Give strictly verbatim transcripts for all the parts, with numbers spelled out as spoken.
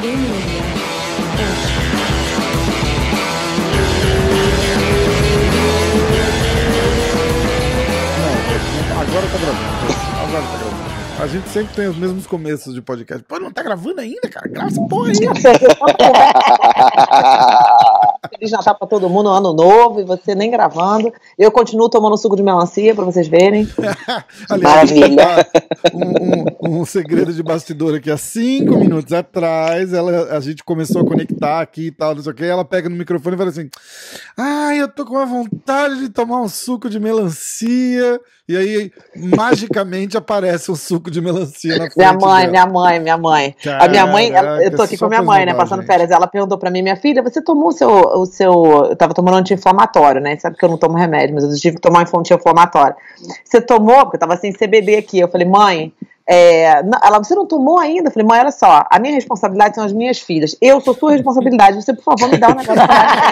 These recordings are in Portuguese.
Agora tá gravando. Agora tá gravando. A gente sempre tem os mesmos começos de podcast. Pô, não tá gravando ainda, cara? Grava essa porra aí. Feliz Natal pra todo mundo, ano novo, e você nem gravando. Eu continuo tomando suco de melancia pra vocês verem. Aliás, maravilha. Um, um, um segredo de bastidor aqui. Há cinco minutos atrás, ela, a gente começou a conectar aqui e tal, não sei o que. Ela pega no microfone e fala assim: ai, eu tô com uma vontade de tomar um suco de melancia. E aí, magicamente, aparece um suco de melancia na frente Minha mãe, dela. minha mãe, minha mãe. Caraca, a minha mãe, ela, eu tô aqui com a minha mãe, né, passando férias. Ela perguntou pra mim: minha filha, você tomou o seu, o seu... Eu tava tomando anti-inflamatório, né? Sabe que eu não tomo remédio, mas eu tive que tomar um anti-inflamatório. Você tomou? Porque eu tava sem C B D aqui. Eu falei: mãe... É, não, ela, você não tomou ainda? Eu falei: mãe, olha só, a minha responsabilidade são as minhas filhas. Eu sou sua responsabilidade. Você, por favor, me dá um negócio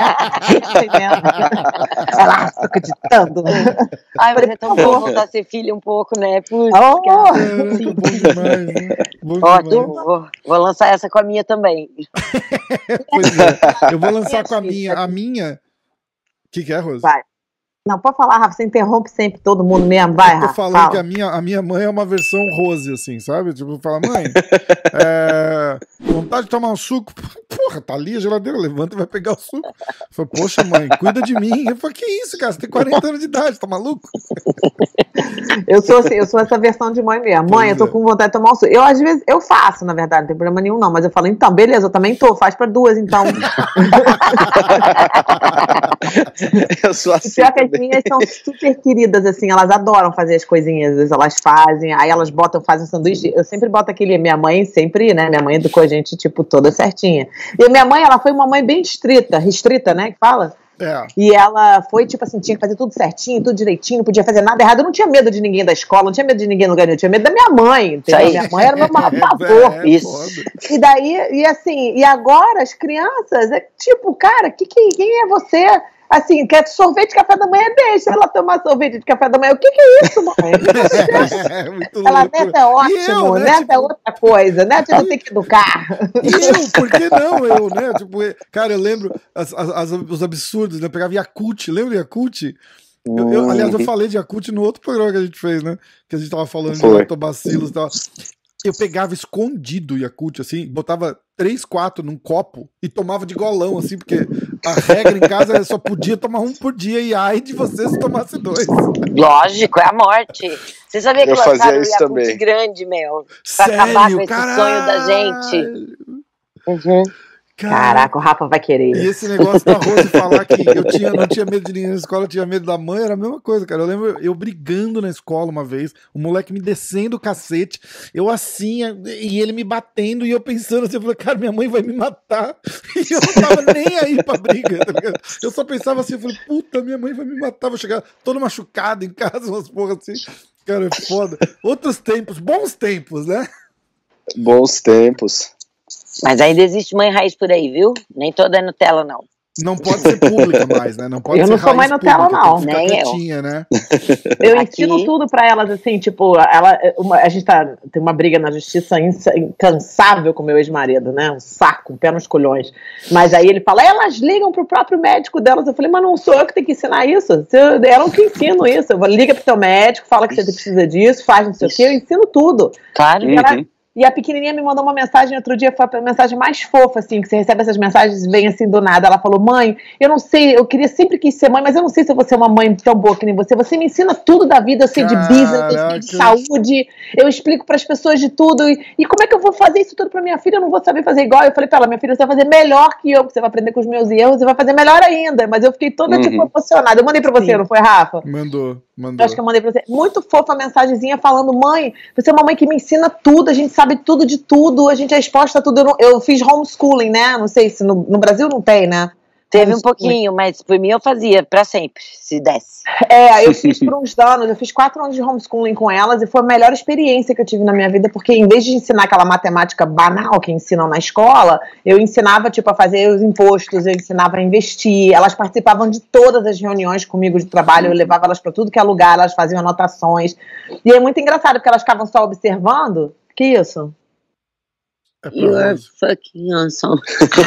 pra ela, fica acreditando. Ai, mas é tão bom voltar a ser filha um pouco, né? Puxa, oh, cara. É, tá bom demais, né? Bom Ó, demais. vou, vou lançar essa com a minha também. Pois é, eu vou lançar com a minha. A minha. O que, que é, Rosa? Vai. Não, pode falar, Rafa, você interrompe sempre todo mundo mesmo, vai, Rafa. Eu tô falando fala. que a minha, a minha mãe é uma versão Rose, assim, sabe? Tipo, fala: mãe, é, vontade de tomar um suco? Porra, tá ali a geladeira, levanta e vai pegar o suco. Eu falo: poxa, mãe, cuida de mim. Eu falo: que isso, cara? Você tem quarenta anos de idade, tá maluco? Eu sou assim, eu sou essa versão de mãe mesmo. Mãe, pois eu tô é. com vontade de tomar um suco. Eu, às vezes, eu faço, na verdade, não tem problema nenhum, não. Mas eu falo: então, beleza, eu também tô, faz pra duas, então. Eu sou assim. Pior que as minhas são super queridas, assim, elas adoram fazer as coisinhas, elas fazem, aí elas botam, fazem um sanduíche. Eu sempre boto aquele, minha mãe sempre, né? Minha mãe educou a gente, tipo, toda certinha. E minha mãe, ela foi uma mãe bem estrita, restrita, né? Que fala. É. E ela foi, tipo assim, tinha que fazer tudo certinho, tudo direitinho, não podia fazer nada errado. Eu não tinha medo de ninguém da escola, não tinha medo de ninguém no lugar nenhum, eu tinha medo da minha mãe, entendeu? Minha mãe era meu pavor. É, é, isso. E daí, e assim, e agora as crianças, é tipo, cara, que, que, quem é você? Assim, quer sorvete de café da manhã, deixa ela tomar sorvete de café da manhã. O que que é isso, mãe? É, muito ela, louco. Neto é ótimo, eu, né, Neto tipo... é outra coisa, Neto não tem que educar. E eu, por que não eu, né? Tipo, cara, eu lembro as, as, as, os absurdos, né? Eu pegava Yakult, lembra de Yakult? Eu, eu, aliás, eu falei de Yakult no outro programa que a gente fez, né? Que a gente tava falando Foi. de lactobacilos e tal. Eu pegava escondido o Yakult, assim, botava três, quatro num copo e tomava de golão, assim, porque a regra em casa só podia tomar um por dia e ai de você se tomasse dois. Lógico, é a morte. Você sabia que eu lançaram o isso Yakult também. grande, meu? Pra Sério? acabar com esse Caralho! sonho da gente. Uhum. Caraca, o Rafa vai querer. E esse negócio da Rose falar que eu tinha, não tinha medo de ninguém na escola, eu tinha medo da mãe, era a mesma coisa, cara. Eu lembro eu brigando na escola uma vez, o moleque me descendo o cacete, eu assim, e ele me batendo, e eu pensando assim, eu falei: cara, minha mãe vai me matar. E eu não tava nem aí pra briga, tá ligado? Eu só pensava assim, eu falei: puta, minha mãe vai me matar, vou chegar todo machucado em casa, umas porras assim. Cara, é foda. Outros tempos, bons tempos, né? Bons tempos. Mas ainda existe mãe raiz por aí, viu? Nem toda é Nutella, não. Não pode ser pública mais, né? Não pode eu ser não sou mãe Nutella, pública, não. Nem quietinha, eu. Né? Eu Aqui... ensino tudo pra elas, assim, tipo, ela, uma, a gente tá, tem uma briga na justiça incansável com meu ex-marido, né? Um saco, um pé nos colhões. Mas aí ele fala: elas ligam pro próprio médico delas. Eu falei: mas não sou eu que tenho que ensinar isso. Eu, ela que ensino isso. Eu vou, liga pro teu médico, fala que você precisa disso, faz não sei o quê, eu ensino tudo. Claro. E ela, E a pequenininha me mandou uma mensagem outro dia, foi a mensagem mais fofa, assim, que você recebe essas mensagens e vem assim do nada. Ela falou: mãe, eu não sei, eu queria sempre quis ser mãe, mas eu não sei se eu vou ser uma mãe tão boa que nem você. Você me ensina tudo da vida, eu sei de business, eu sei de saúde, eu explico para as pessoas de tudo. E, e como é que eu vou fazer isso tudo para minha filha? Eu não vou saber fazer igual. Eu falei pra ela: minha filha, você vai fazer melhor que eu, porque você vai aprender com os meus erros e vai fazer melhor ainda. Mas eu fiquei toda, uhum. tipo, emocionada. Eu mandei pra você, Sim. não foi, Rafa? Mandou. Mandou. Eu acho que eu mandei pra você. Muito fofa a mensagenzinha falando: mãe, você é uma mãe que me ensina tudo, a gente sabe tudo de tudo, a gente é exposta a tudo. Eu, não, eu fiz homeschooling, né? Não sei se no, no Brasil não tem, né? Teve um pouquinho, mas por mim eu fazia pra sempre, se desse. É, eu fiz por uns anos, eu fiz quatro anos de homeschooling com elas e foi a melhor experiência que eu tive na minha vida, porque em vez de ensinar aquela matemática banal que ensinam na escola, eu ensinava, tipo, a fazer os impostos, eu ensinava a investir, elas participavam de todas as reuniões comigo de trabalho, eu levava elas pra tudo que é lugar, elas faziam anotações, e é muito engraçado, porque elas ficavam só observando. Que isso? É You pra are Rose. fucking awesome.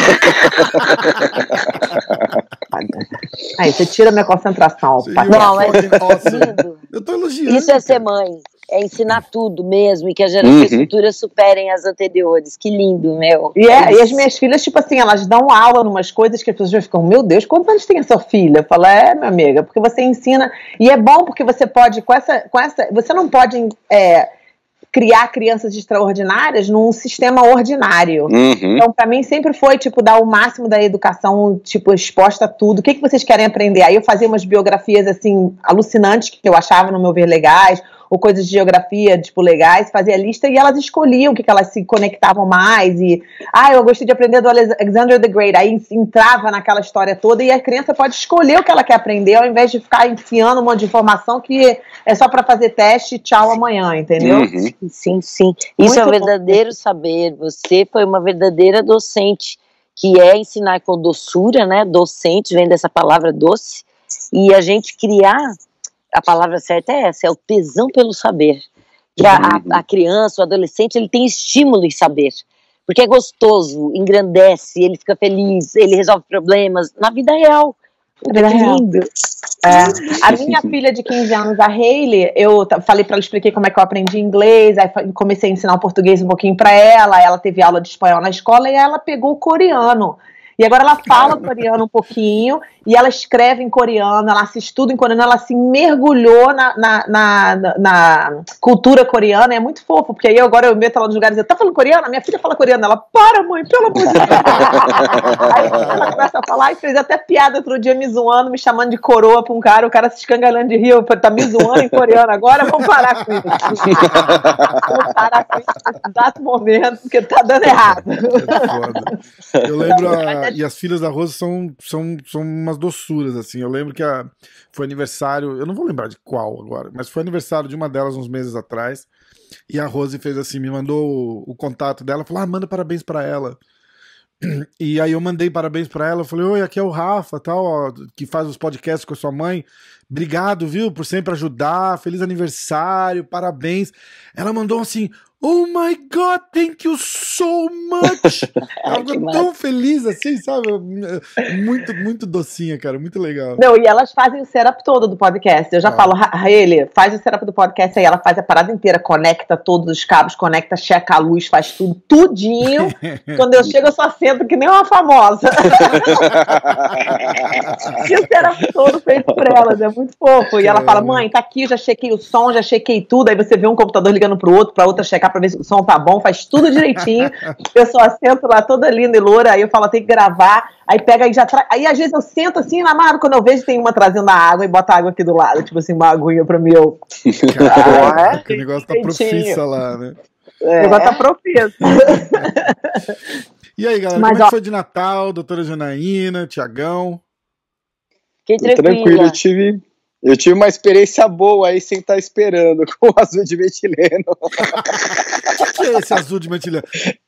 Aí você tira minha concentração. Sim, Pateta. you are Não, é fucking awesome. lindo. Eu tô elogiando. Isso é ser cara. mãe. É ensinar tudo mesmo. E que as gerações Uhum. futuras superem as anteriores. Que lindo, meu. E, é, e as isso. minhas filhas, tipo assim, elas dão aula em umas coisas que as pessoas ficam, meu Deus, quantos anos tem a sua filha? Eu falo, é, minha amiga, porque você ensina. E é bom porque você pode, com essa. Com essa você não pode é, criar crianças extraordinárias num sistema ordinário. Uhum. Então, pra mim, sempre foi, tipo, dar o máximo da educação, tipo, exposta a tudo. O que, que vocês querem aprender? Aí eu fazia umas biografias, assim, alucinantes, que eu achava, no meu ver, legais, ou coisas de geografia, tipo, legais, fazia lista e elas escolhiam o que, que elas se conectavam mais. E, ah, eu gostei de aprender do Alexander the Great. Aí entrava naquela história toda e a criança pode escolher o que ela quer aprender, ao invés de ficar enfiando um monte de informação que é só pra fazer teste e tchau amanhã, entendeu? Uhum. Sim, sim. Isso Muito é um bom. verdadeiro saber. Você foi uma verdadeira docente, que é ensinar com doçura, né? Docente, vem dessa palavra doce. E a gente criar, a palavra certa é essa, é o tesão pelo saber. Que a, a, a criança, o adolescente, ele tem estímulo em saber. Porque é gostoso, engrandece, ele fica feliz, ele resolve problemas na vida real. Na vida Que real. lindo. É. A minha filha de quinze anos, a Hailey, eu t- falei pra ela, expliquei como é que eu aprendi inglês, aí fa- comecei a ensinar o português um pouquinho pra ela, ela teve aula de espanhol na escola e ela pegou o coreano. E agora ela fala coreano um pouquinho, e ela escreve em coreano, ela assiste tudo em coreano, ela se mergulhou na, na, na, na- na cultura coreana, é muito fofo, porque aí eu, agora eu meto ela nos lugares e digo, tá falando coreano? A minha filha fala coreano, ela, para mãe, pelo amor de Deus. Aí ela começa a falar e fez até piada outro dia me zoando, me chamando de coroa pra um cara, o cara se escangalhando de rir, eu falei, tá me zoando em coreano agora? Vamos parar com isso. Vamos parar com isso nesse exato momento, porque tá dando errado. É foda. Eu lembro, a- e as filhas da Rose são, são, são umas doçuras, assim. Eu lembro que a, foi aniversário, eu não vou lembrar de qual agora, mas foi aniversário de uma delas uns meses atrás. E a Rose fez assim, me mandou o, o contato dela, falou: ah, manda parabéns pra ela. E aí eu mandei parabéns pra ela, eu falei: oi, aqui é o Rafa, tal, ó, que faz os podcasts com a sua mãe. Obrigado, viu, por sempre ajudar. Feliz aniversário, parabéns. Ela mandou assim: oh my God, thank you so much. Ela Ai, que ficou massa. tão feliz assim, sabe? Muito, muito docinha, cara, muito legal. Não, e elas fazem o setup todo do podcast. Eu já Ah. falo, Raeli, faz o setup do podcast aí. Ela faz a parada inteira, conecta todos os cabos, conecta, checa a luz, faz tudo, tudinho. Quando eu chego, eu só sento que nem uma famosa. E o setup todo feito por elas, é muito fofo. E ela fala, mãe, tá aqui, já chequei o som, já chequei tudo. Aí você vê um computador ligando pro outro, pra outra checar pra ver se o som tá bom, faz tudo direitinho. Eu só sento lá toda linda e loura, aí eu falo, tem que gravar. Aí pega e já traz. Aí às vezes eu sento assim na mara, quando eu vejo tem uma trazendo a água e bota a água aqui do lado, tipo assim, uma aguinha pra mim. Eu... Caraca, o negócio tá Jeitinho. profissa lá, né? O negócio tá profissa. E aí, galera, Mas, como é ó- que foi de Natal, doutora Janaína, Tiagão? Fiquei Tranquilo, tranquila. eu tive, eu tive uma experiência boa aí sem estar esperando com o azul de metileno. O que, que é esse azul de metileno?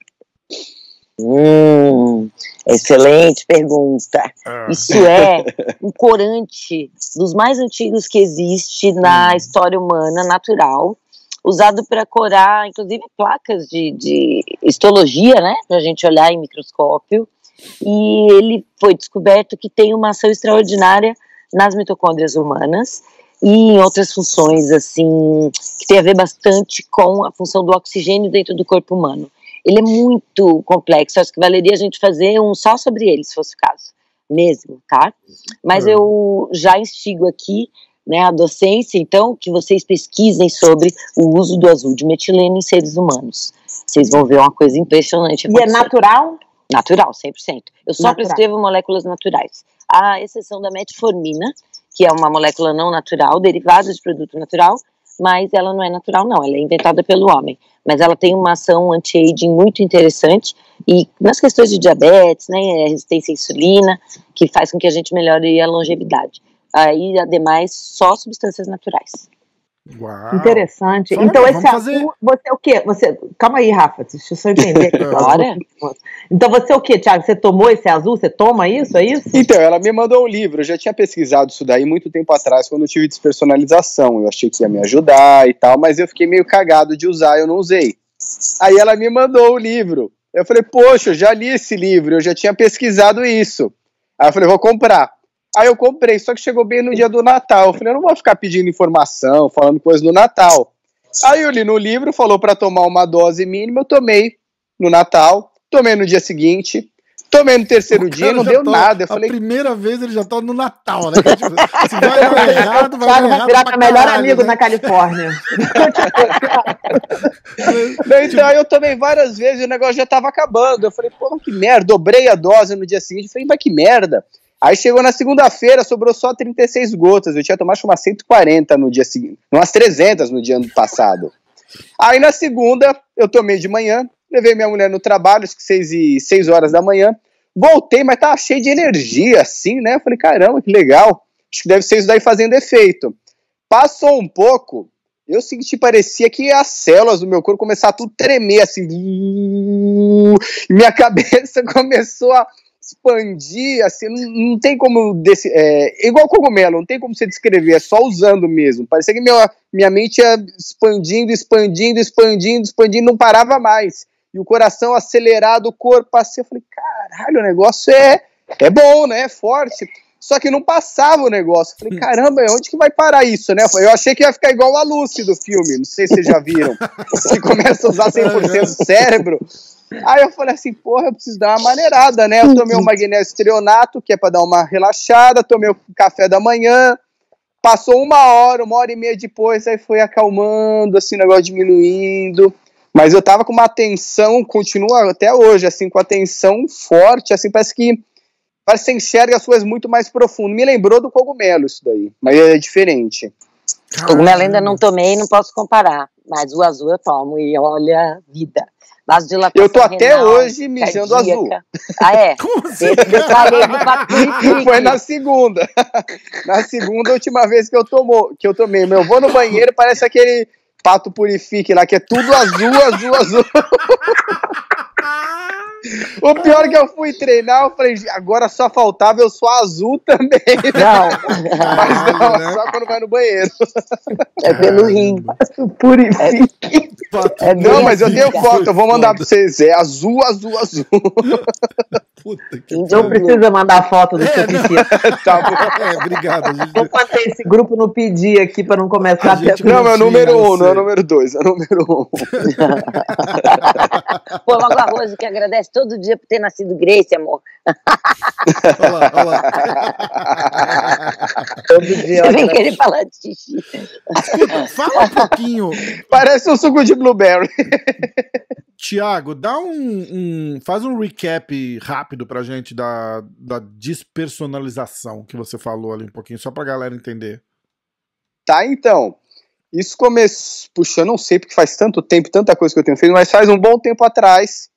Hum, excelente pergunta. Ah, Isso é um corante dos mais antigos que existe na história humana natural, usado para corar, inclusive, placas de, de histologia, né, para a gente olhar em microscópio. E ele foi descoberto que tem uma ação extraordinária nas mitocôndrias humanas e em outras funções, assim, que tem a ver bastante com a função do oxigênio dentro do corpo humano. Ele é muito complexo, acho que valeria a gente fazer um só sobre ele, se fosse o caso, mesmo, tá? Mas Uhum. eu já instigo aqui, né, a docência, então, que vocês pesquisem sobre o uso do azul de metileno em seres humanos. Vocês vão ver uma coisa impressionante E é acontecer. natural? Natural, cem por cento. Eu só Natural. prescrevo moléculas naturais. À exceção da metformina, que é uma molécula não natural, derivada de produto natural, mas ela não é natural não, ela é inventada pelo homem. Mas ela tem uma ação anti-aging muito interessante e nas questões de diabetes, né, resistência à insulina, que faz com que a gente melhore a longevidade. Aí, ademais, só substâncias naturais. Uau. Interessante. Fala, Então, vamos esse fazer. azul, você é o quê? Você... Calma aí, Rafa, deixa eu só entender. aqui. Bora. Então, você é o quê, Thiago? Você tomou esse azul? Você toma isso? É isso? Então, ela me mandou um livro, eu já tinha pesquisado isso daí muito tempo atrás, quando eu tive despersonalização. Eu achei que ia me ajudar e tal, mas eu fiquei meio cagado de usar, eu não usei. Aí ela me mandou o livro. Eu falei, poxa, eu já li esse livro, eu já tinha pesquisado isso. Aí eu falei, vou comprar. Aí eu comprei, só que chegou bem no dia do Natal. Eu falei, eu não vou ficar pedindo informação, falando coisa do Natal. Aí eu li no livro, falou para tomar uma dose mínima, eu tomei no Natal, tomei no dia seguinte, tomei no terceiro dia, não deu tá, nada. Eu falei, a primeira vez ele já tá no Natal, né? Tipo, se vai dar errado, vai Thiago dar vai errado virar pra meu melhor caralho, amigo né? na Califórnia. Então aí eu tomei várias vezes e o negócio já tava acabando. Eu falei, pô, que merda, dobrei a dose no dia seguinte. Eu falei, mas que merda. Aí chegou na segunda-feira, sobrou só trinta e seis gotas. Eu tinha tomado umas cento e quarenta no dia seguinte, umas trezentas no dia passado. Aí na segunda, eu tomei de manhã, levei minha mulher no trabalho, acho que seis, e, seis horas da manhã. Voltei, mas tava cheio de energia, assim, né? Eu falei, caramba, que legal. Acho que deve ser isso daí fazendo efeito. Passou um pouco, eu senti, parecia que as células do meu corpo começaram a tudo tremer, assim. E minha cabeça começou a expandir, assim, não, não tem como... Desse, é, igual cogumelo, não tem como você descrever, é só usando mesmo. Parecia que minha, minha mente ia expandindo, expandindo, expandindo, expandindo, não parava mais. E o coração acelerado, o corpo assim, eu falei, caralho, o negócio é, é bom, né, é forte. Só que não passava o negócio. Eu falei, caramba, onde que vai parar isso, né? Eu achei que ia ficar igual a Lucy do filme, não sei se vocês já viram, que começa a usar cem por cento do cérebro. Aí eu falei assim, porra, eu preciso dar uma maneirada, né? Eu tomei um magnésio treonato, que é pra dar uma relaxada, tomei o café da manhã, passou uma hora, uma hora e meia depois, aí foi acalmando, assim, o negócio diminuindo. Mas eu tava com uma tensão, continua até hoje, assim, com a tensão forte, assim, parece que parece que você enxerga as coisas muito mais profundo. Me lembrou do cogumelo isso daí, mas é diferente. Cogumelo ainda não tomei, não posso comparar, mas o azul eu tomo e olha, vida. Vasodilatação eu tô até renal, hoje mijando cardíaca. azul. Ah, é? Como assim? Eu falei do Patrick. Foi na segunda. Na segunda última vez que eu, tomou, que eu tomei. Eu vou no banheiro, parece aquele Pato Purifique lá, que é tudo azul, azul, azul. O pior é que eu fui treinar, eu falei, agora só faltava eu sou azul também. Não. Mas não, né? só quando vai no banheiro. É pelo rim. Purifique. É Não, mas eu tenho Foda. foto, eu vou mandar pra vocês. É azul, azul, azul. Puta que Não precisa mandar foto do seu pedido. Tá bom. É, obrigado. A gente... Vou manter esse grupo no pedir aqui para não começar A a gente ter... Não, é o número um, você. não é o número dois, é o número um. Pô, logo a Rose que agradece todo dia por ter nascido Grace, amor. Olha lá, olha lá. Todo dia. Você vem querer falar de xixi. Escuta, fala um pouquinho, Parece um suco de blueberry. Tiago, dá um, um- faz um recap rápido pra gente da, da despersonalização que você falou ali um pouquinho, só pra galera entender. Tá, então. Isso começou. Puxa, eu não sei porque faz tanto tempo, tanta coisa que eu tenho feito, mas faz um bom tempo atrás.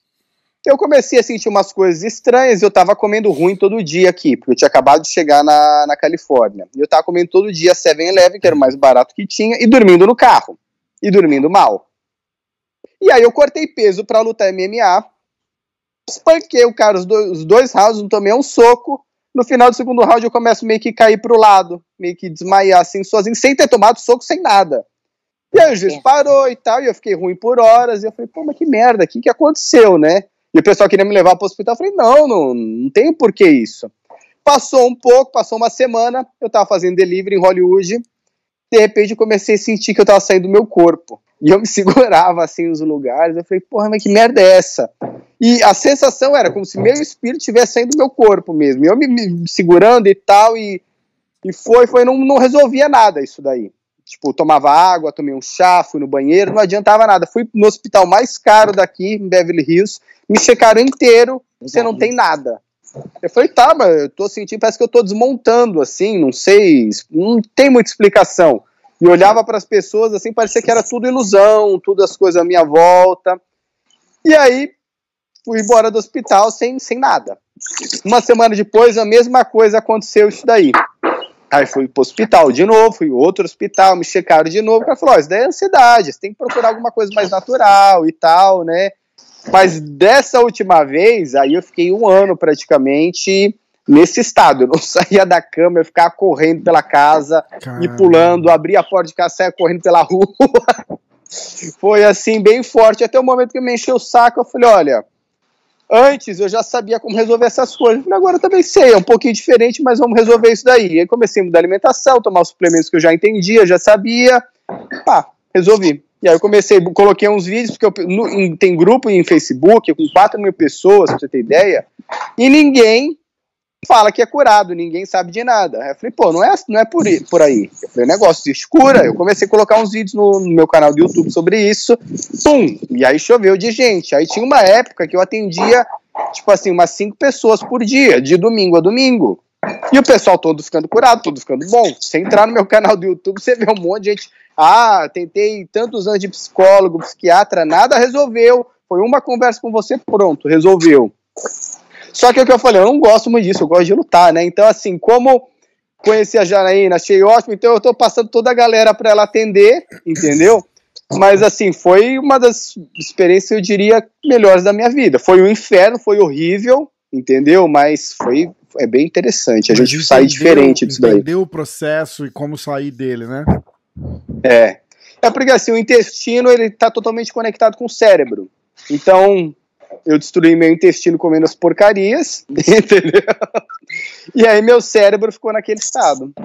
Eu comecei a sentir umas coisas estranhas. Eu tava comendo ruim todo dia aqui, porque eu tinha acabado de chegar na, na Califórnia. E eu tava comendo todo dia seven eleven, que era o mais barato que tinha, e dormindo no carro. E dormindo mal. E aí eu cortei peso pra lutar M M A. Espanquei o cara os dois, os dois rounds, não tomei um soco. No final do segundo round eu começo meio que cair pro lado, meio que desmaiar assim sozinho, sem ter tomado soco, sem nada. E aí o juiz parou e tal, e eu fiquei ruim por horas, e eu falei, pô, mas que merda, o que que aconteceu, né? E o pessoal queria me levar pro hospital, eu falei, não, não, não tem por que isso. Passou um pouco, passou uma semana, eu tava fazendo delivery em Hollywood, de repente eu comecei a sentir que eu tava saindo do meu corpo. E eu me segurava assim nos lugares, eu falei, porra, mas que merda é essa? E a sensação era como se meu espírito estivesse saindo do meu corpo mesmo. E eu me, me segurando e tal, e, e foi, foi, não, não resolvia nada isso daí. Tipo, tomava água, tomei um chá, fui no banheiro, não adiantava nada. Fui no hospital mais caro daqui, em Beverly Hills, me checaram inteiro, você não tem nada. Eu falei, tá, mas eu tô sentindo, parece que eu tô desmontando, assim, não sei, não tem muita explicação. E olhava para as pessoas, assim, parecia que era tudo ilusão, tudo as coisas à minha volta. E aí, fui embora do hospital sem, sem nada. Uma semana depois, a mesma coisa aconteceu isso daí. Aí fui pro hospital de novo, fui outro hospital, me checaram de novo. O cara falou, ó, isso daí é ansiedade, você tem que procurar alguma coisa mais natural e tal, né? Mas dessa última vez, aí eu fiquei um ano praticamente nesse estado. Eu não saía da cama, eu ficava correndo pela casa, Caramba. e pulando, abria a porta de casa, saia correndo pela rua. Foi assim, bem forte, até o momento que eu me enchei o saco, eu falei, olha, Antes eu já sabia como resolver essas coisas. Agora eu também sei, é um pouquinho diferente, mas vamos resolver isso daí. Aí comecei a mudar a alimentação, tomar os suplementos que eu já entendia, já sabia. Pá, resolvi. E aí eu comecei, coloquei uns vídeos, porque eu, no, em, tem grupo em Facebook com quatro mil pessoas, pra você ter ideia, e ninguém fala que é curado, ninguém sabe de nada. Aí eu falei, pô, não é, não é por, por aí. Eu falei, negócio de cura. Eu comecei a colocar uns vídeos no, no meu canal do YouTube sobre isso. Pum! E aí choveu de gente. Aí tinha uma época que eu atendia, tipo assim, umas cinco pessoas por dia, de domingo a domingo. E o pessoal todo ficando curado, todo ficando bom. Você entrar no meu canal do YouTube, você vê um monte de gente. Ah, tentei tantos anos de psicólogo, psiquiatra, nada resolveu. Foi uma conversa com você, pronto, resolveu. Só que é o que eu falei, eu não gosto muito disso, eu gosto de lutar, né? Então, assim, como conheci a Janaína, achei ótimo, então eu tô passando toda a galera pra ela atender, entendeu? Mas, assim, foi uma das experiências, eu diria, melhores da minha vida. Foi um inferno, foi horrível, entendeu? Mas foi é bem interessante, a Mas gente sai diferente disso daí. Entendeu o processo e como sair dele, né? É. É porque, assim, o intestino, ele tá totalmente conectado com o cérebro. Então, eu destruí meu intestino comendo as porcarias, entendeu? E aí meu cérebro ficou naquele estado.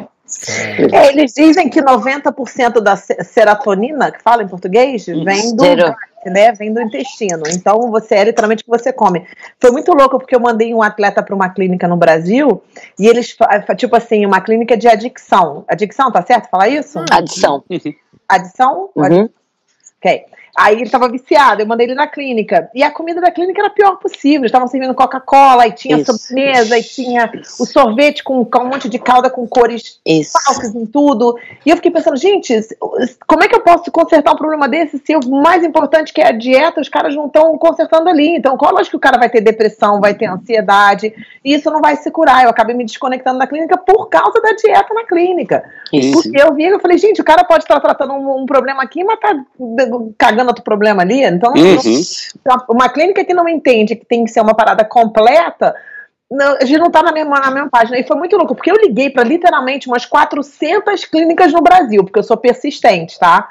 É, eles dizem que noventa por cento da serotonina, que fala em português, vem do, né, vem do intestino. Então, você é literalmente o que você come. Foi muito louco, porque eu mandei um atleta para uma clínica no Brasil, e eles, tipo assim, uma clínica de adicção. Adicção, tá certo falar isso? Adição. Adição? Uhum. Ok. Aí ele tava viciado, eu mandei ele na clínica. E a comida da clínica era a pior possível. Eles estavam servindo Coca-Cola, e tinha Isso. sobremesa, e tinha o sorvete com, com um monte de calda com cores Isso. falsas em tudo. E eu fiquei pensando, gente, como é que eu posso consertar um problema desse se o mais importante que é a dieta, os caras não estão consertando ali? Então, lógico que o cara vai ter depressão, vai ter ansiedade, e isso não vai se curar. Eu acabei me desconectando da clínica por causa da dieta na clínica. Isso. Porque eu vi, eu falei, gente, o cara pode estar tratando um, um problema aqui, mas tá cagando outro problema ali. Então, Uhum. não, uma clínica que não entende que tem que ser uma parada completa, não, a gente não tá na mesma, na mesma página. E foi muito louco, porque eu liguei para literalmente umas quatrocentas clínicas no Brasil, porque eu sou persistente, tá?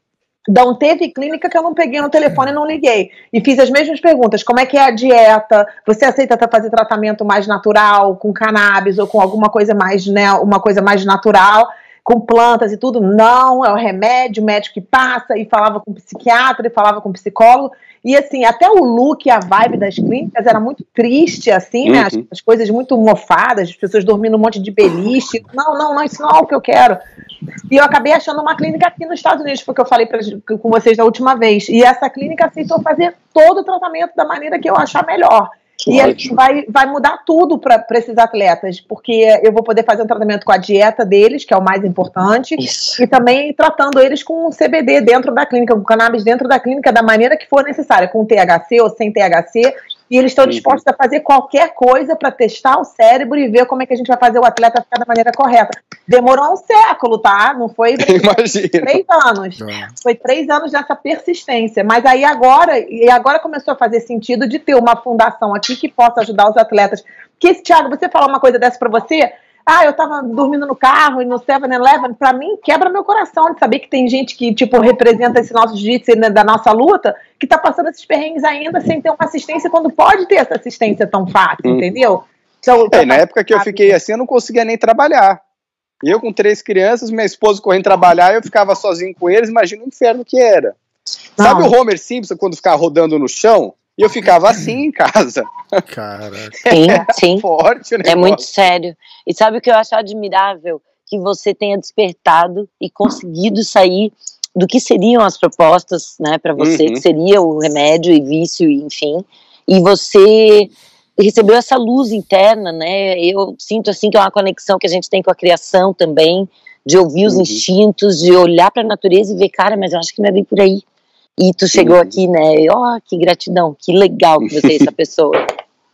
Não teve clínica que eu não peguei no telefone e não liguei. E fiz as mesmas perguntas. Como é que é a dieta? Você aceita fazer tratamento mais natural, com cannabis ou com alguma coisa mais, né, uma coisa mais natural? Com plantas e tudo, não, é o remédio, o médico que passa, e falava com psiquiatra, e falava com psicólogo, e assim, até o look, a vibe das clínicas era muito triste, assim, né, as, Uhum. as coisas muito mofadas, as pessoas dormindo um monte de beliche, não, não, não, isso não é o que eu quero, e eu acabei achando uma clínica aqui nos Estados Unidos, porque eu falei pra, com vocês da última vez, e essa clínica aceitou fazer todo o tratamento da maneira que eu achar melhor. E a gente vai, vai mudar tudo para esses atletas, porque eu vou poder fazer um tratamento com a dieta deles, que é o mais importante, Isso. e também tratando eles com C B D dentro da clínica, com cannabis dentro da clínica, da maneira que for necessária, com T H C ou sem T H C, e eles estão dispostos a fazer qualquer coisa para testar o cérebro e ver como é que a gente vai fazer o atleta ficar da maneira correta. Demorou um século, tá? Não foi Imagina. três anos. Foi três anos dessa persistência. Mas aí agora, e agora começou a fazer sentido de ter uma fundação aqui que possa ajudar os atletas. Porque, Thiago, você falar uma coisa dessa pra você, ah, eu tava dormindo no carro e no seven eleven, pra mim quebra meu coração de saber que tem gente que, tipo, representa esse nosso jiu-jitsu da nossa luta, que tá passando esses perrengues ainda sem ter uma assistência, quando pode ter essa assistência tão fácil, hum. entendeu? Então, é, na época que eu fiquei assim, eu não conseguia nem trabalhar. Eu com três crianças, minha esposa correndo trabalhar, eu ficava sozinho com eles, imagina o inferno que era. Não. Sabe o Homer Simpson quando ficava rodando no chão? E eu ficava assim em casa. Caraca. Sim, sim. Forte, é muito sério. E sabe o que eu acho admirável? Que você tenha despertado e conseguido sair do que seriam as propostas, né, para você, uhum. que seria o remédio e vício, enfim. E você recebeu essa luz interna, né? Eu sinto assim que é uma conexão que a gente tem com a criação também, de ouvir os uhum. instintos, de olhar para a natureza e ver, cara, mas eu acho que não é bem por aí. E tu chegou uhum. aqui, né? Ó, oh, que gratidão, que legal que você é essa pessoa.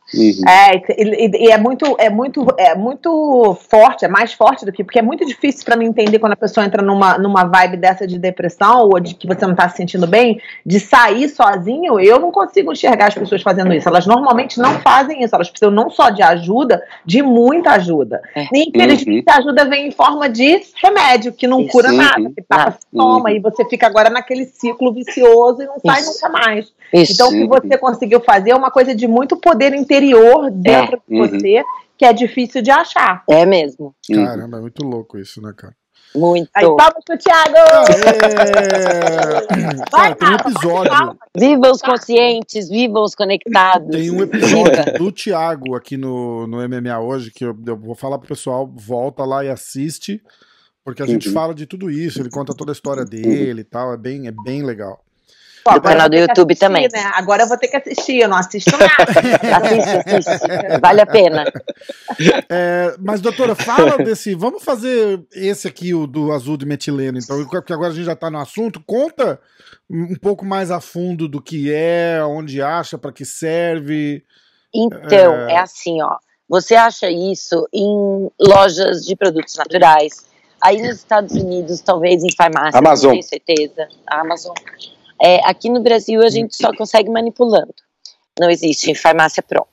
Uhum. É, e, e é muito, é muito, é muito forte, é mais forte do que, porque é muito difícil pra mim entender quando a pessoa entra numa, numa vibe dessa de depressão ou de que você não tá se sentindo bem, de sair sozinho. Eu não consigo enxergar as pessoas fazendo isso. Elas normalmente não fazem isso, elas precisam não só de ajuda, de muita ajuda. É. E infelizmente Uhum. a ajuda vem em forma de remédio, que não Isso. cura Uhum. nada, que passa sintoma, Uhum. e você fica agora naquele ciclo vicioso e não sai Isso. nunca mais. Isso. Então, o que você conseguiu fazer é uma coisa de muito poder interior dentro É. de Uhum. você, que é difícil de achar. É mesmo. Uhum. Caramba, é muito louco isso, né, cara? Muito. Aí, palmas pro Thiago! Aê! Cara, tem um Rafa, episódio, Viva os conscientes, viva os conectados. tem um episódio do Thiago aqui no, no M M A hoje, que eu, eu vou falar pro pessoal, volta lá e assiste, porque a gente Uhum. fala de tudo isso, ele conta toda a história dele e tal, é bem, é bem legal. Pô, Do agora canal eu vou do ter que YouTube assistir, também. Né? Agora eu vou ter que assistir, eu não assisto nada. Assiste, assiste. Vale a pena. É, mas, doutora, fala desse. Vamos fazer esse aqui, o do azul de metileno, então, porque agora a gente já tá no assunto. Conta um pouco mais a fundo do que é, onde acha, para que serve. Então, É. é assim, ó. Você acha isso em lojas de produtos naturais. Aí nos Estados Unidos, talvez em farmácia, Amazon. não tenho certeza. A Amazon. É, aqui no Brasil, a gente só consegue manipulando. Não existe em farmácia pronto.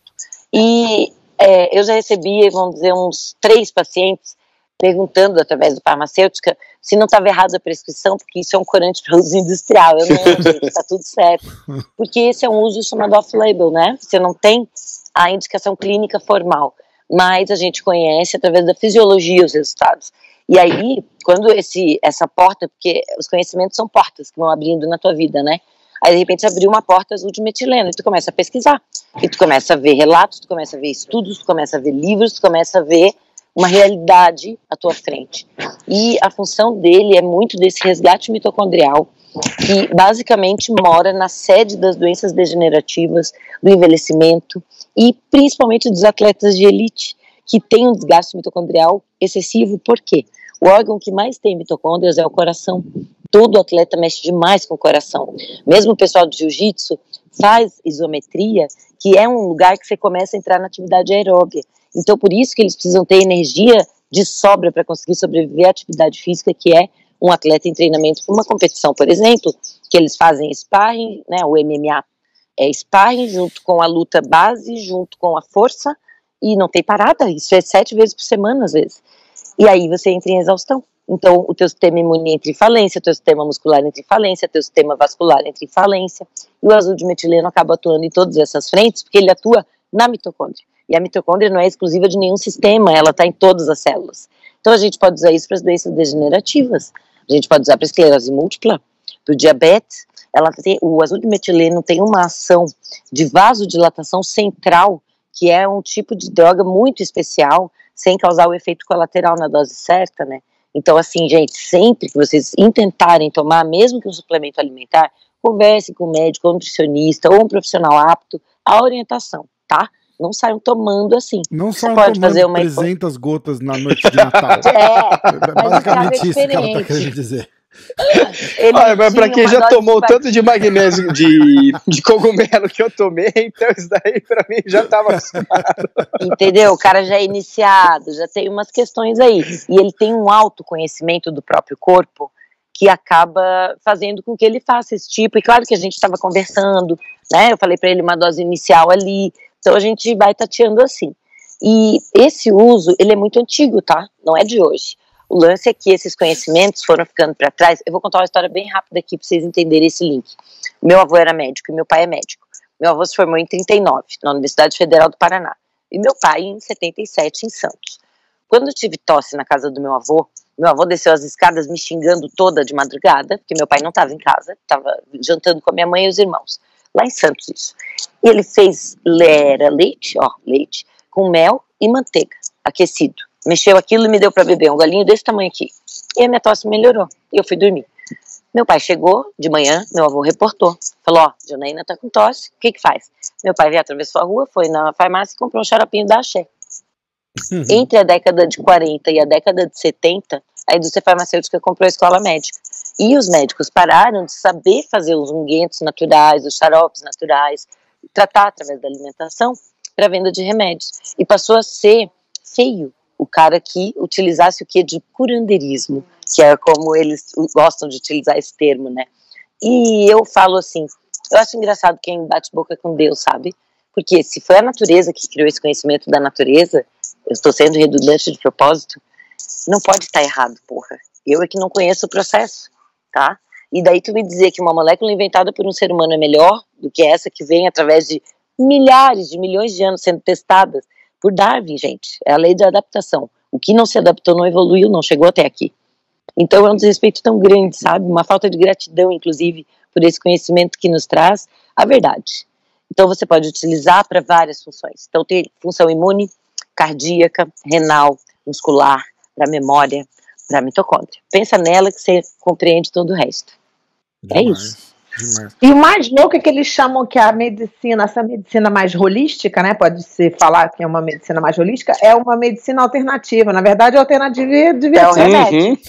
E é, eu já recebi, vamos dizer, uns três pacientes perguntando através do farmacêutica se não estava errada a prescrição, porque isso é um corante para uso industrial. Eu não, gente, está tudo certo. Porque esse é um uso chamado off-label, né? Você não tem a indicação clínica formal, mas a gente conhece através da fisiologia os resultados. E aí, quando esse, essa porta, porque os conhecimentos são portas que vão abrindo na tua vida, né? Aí, de repente, abriu uma porta azul de metileno, e tu começa a pesquisar, e tu começa a ver relatos, tu começa a ver estudos, tu começa a ver livros, tu começa a ver uma realidade à tua frente. E a função dele é muito desse resgate mitocondrial, que basicamente mora na sede das doenças degenerativas, do envelhecimento, e principalmente dos atletas de elite, que tem um desgaste mitocondrial excessivo. Por quê? O órgão que mais tem mitocôndrias é o coração. Todo atleta mexe demais com o coração. Mesmo o pessoal do jiu-jitsu faz isometria, que é um lugar que você começa a entrar na atividade aeróbia. Então, por isso que eles precisam ter energia de sobra para conseguir sobreviver à atividade física, que é um atleta em treinamento para uma competição, por exemplo, que eles fazem sparring, né, o M M A é sparring junto com a luta base, junto com a força, e não tem parada, isso é sete vezes por semana às vezes. E aí você entra em exaustão. Então o teu sistema imune entra em falência, o teu sistema muscular entra em falência, o teu sistema vascular entra em falência, e o azul de metileno acaba atuando em todas essas frentes, porque ele atua na mitocôndria. E a mitocôndria não é exclusiva de nenhum sistema, ela está em todas as células. Então a gente pode usar isso para as doenças degenerativas, a gente pode usar para esclerose múltipla, para o diabetes. Ela tem, o azul de metileno tem uma ação de vasodilatação central, que é um tipo de droga muito especial, sem causar o efeito colateral na dose certa, né? Então, assim, gente, sempre que vocês intentarem tomar, mesmo que um suplemento alimentar, conversem com um médico, ou um nutricionista, ou um profissional apto à orientação, tá? Não saiam tomando assim. Não Você saiam pode tomando fazer uma trezentas gotas na noite de Natal. É, É mas basicamente é isso que ela tá diferente. querendo dizer. Ele Olha, mas pra tinha quem uma já dose tomou o de tanto de magnésio de, de cogumelo que eu tomei, então isso daí pra mim já tava acostumado. Entendeu? O cara já é iniciado, já tem umas questões aí. E ele tem um autoconhecimento do próprio corpo que acaba fazendo com que ele faça esse tipo. E claro que a gente estava conversando, né? Eu falei para ele uma dose inicial ali. Então a gente vai tateando assim. E esse uso, ele é muito antigo, tá? Não é de hoje. O lance é que esses conhecimentos foram ficando para trás. Eu vou contar uma história bem rápida aqui para vocês entenderem esse link. Meu avô era médico e meu pai é médico. Meu avô se formou em trinta e nove, na Universidade Federal do Paraná. E meu pai em setenta e sete, em Santos. Quando eu tive tosse na casa do meu avô, meu avô desceu as escadas me xingando toda de madrugada, porque meu pai não estava em casa, estava jantando com a minha mãe e os irmãos. Lá em Santos, isso. E ele fez, era leite, ó, leite, com mel e manteiga, aquecido. Mexeu aquilo e me deu para beber, um galinho desse tamanho aqui. E a minha tosse melhorou, e eu fui dormir. Meu pai chegou de manhã, meu avô reportou. Falou, ó, Janaína tá com tosse, o que que faz? Meu pai veio, atravessou a rua, foi na farmácia e comprou um xaropinho da Axé. Uhum. Entre a década de quarenta e a década de setenta, a indústria farmacêutica comprou a escola médica. E os médicos pararam de saber fazer os unguentos naturais, os xaropes naturais, tratar através da alimentação, para venda de remédios. E passou a ser feio o cara que utilizasse o que de curandeirismo, que é como eles gostam de utilizar esse termo, né? E eu falo assim, eu acho engraçado quem bate boca com Deus, sabe? Porque se foi a natureza que criou esse conhecimento da natureza, eu estou sendo redundante de propósito, não pode estar errado, porra. Eu é que não conheço o processo, tá? E daí tu me dizer que uma molécula inventada por um ser humano é melhor do que essa que vem através de milhares de milhões de anos sendo testadas por Darwin, gente. É a lei da adaptação. O que não se adaptou não evoluiu, não chegou até aqui. Então é um desrespeito tão grande, sabe? Uma falta de gratidão, inclusive, por esse conhecimento que nos traz a verdade. Então você pode utilizar para várias funções. Então tem função imune, cardíaca, renal, muscular, para memória, para mitocôndria. Pensa nela que você compreende todo o resto. Demais, é isso. Demais. E o mais louco é que eles chamam que a medicina, essa medicina mais holística, né? Pode-se falar que é uma medicina mais holística, é uma medicina alternativa. Na verdade, a alternativa devia É o ser remédio. Uhum.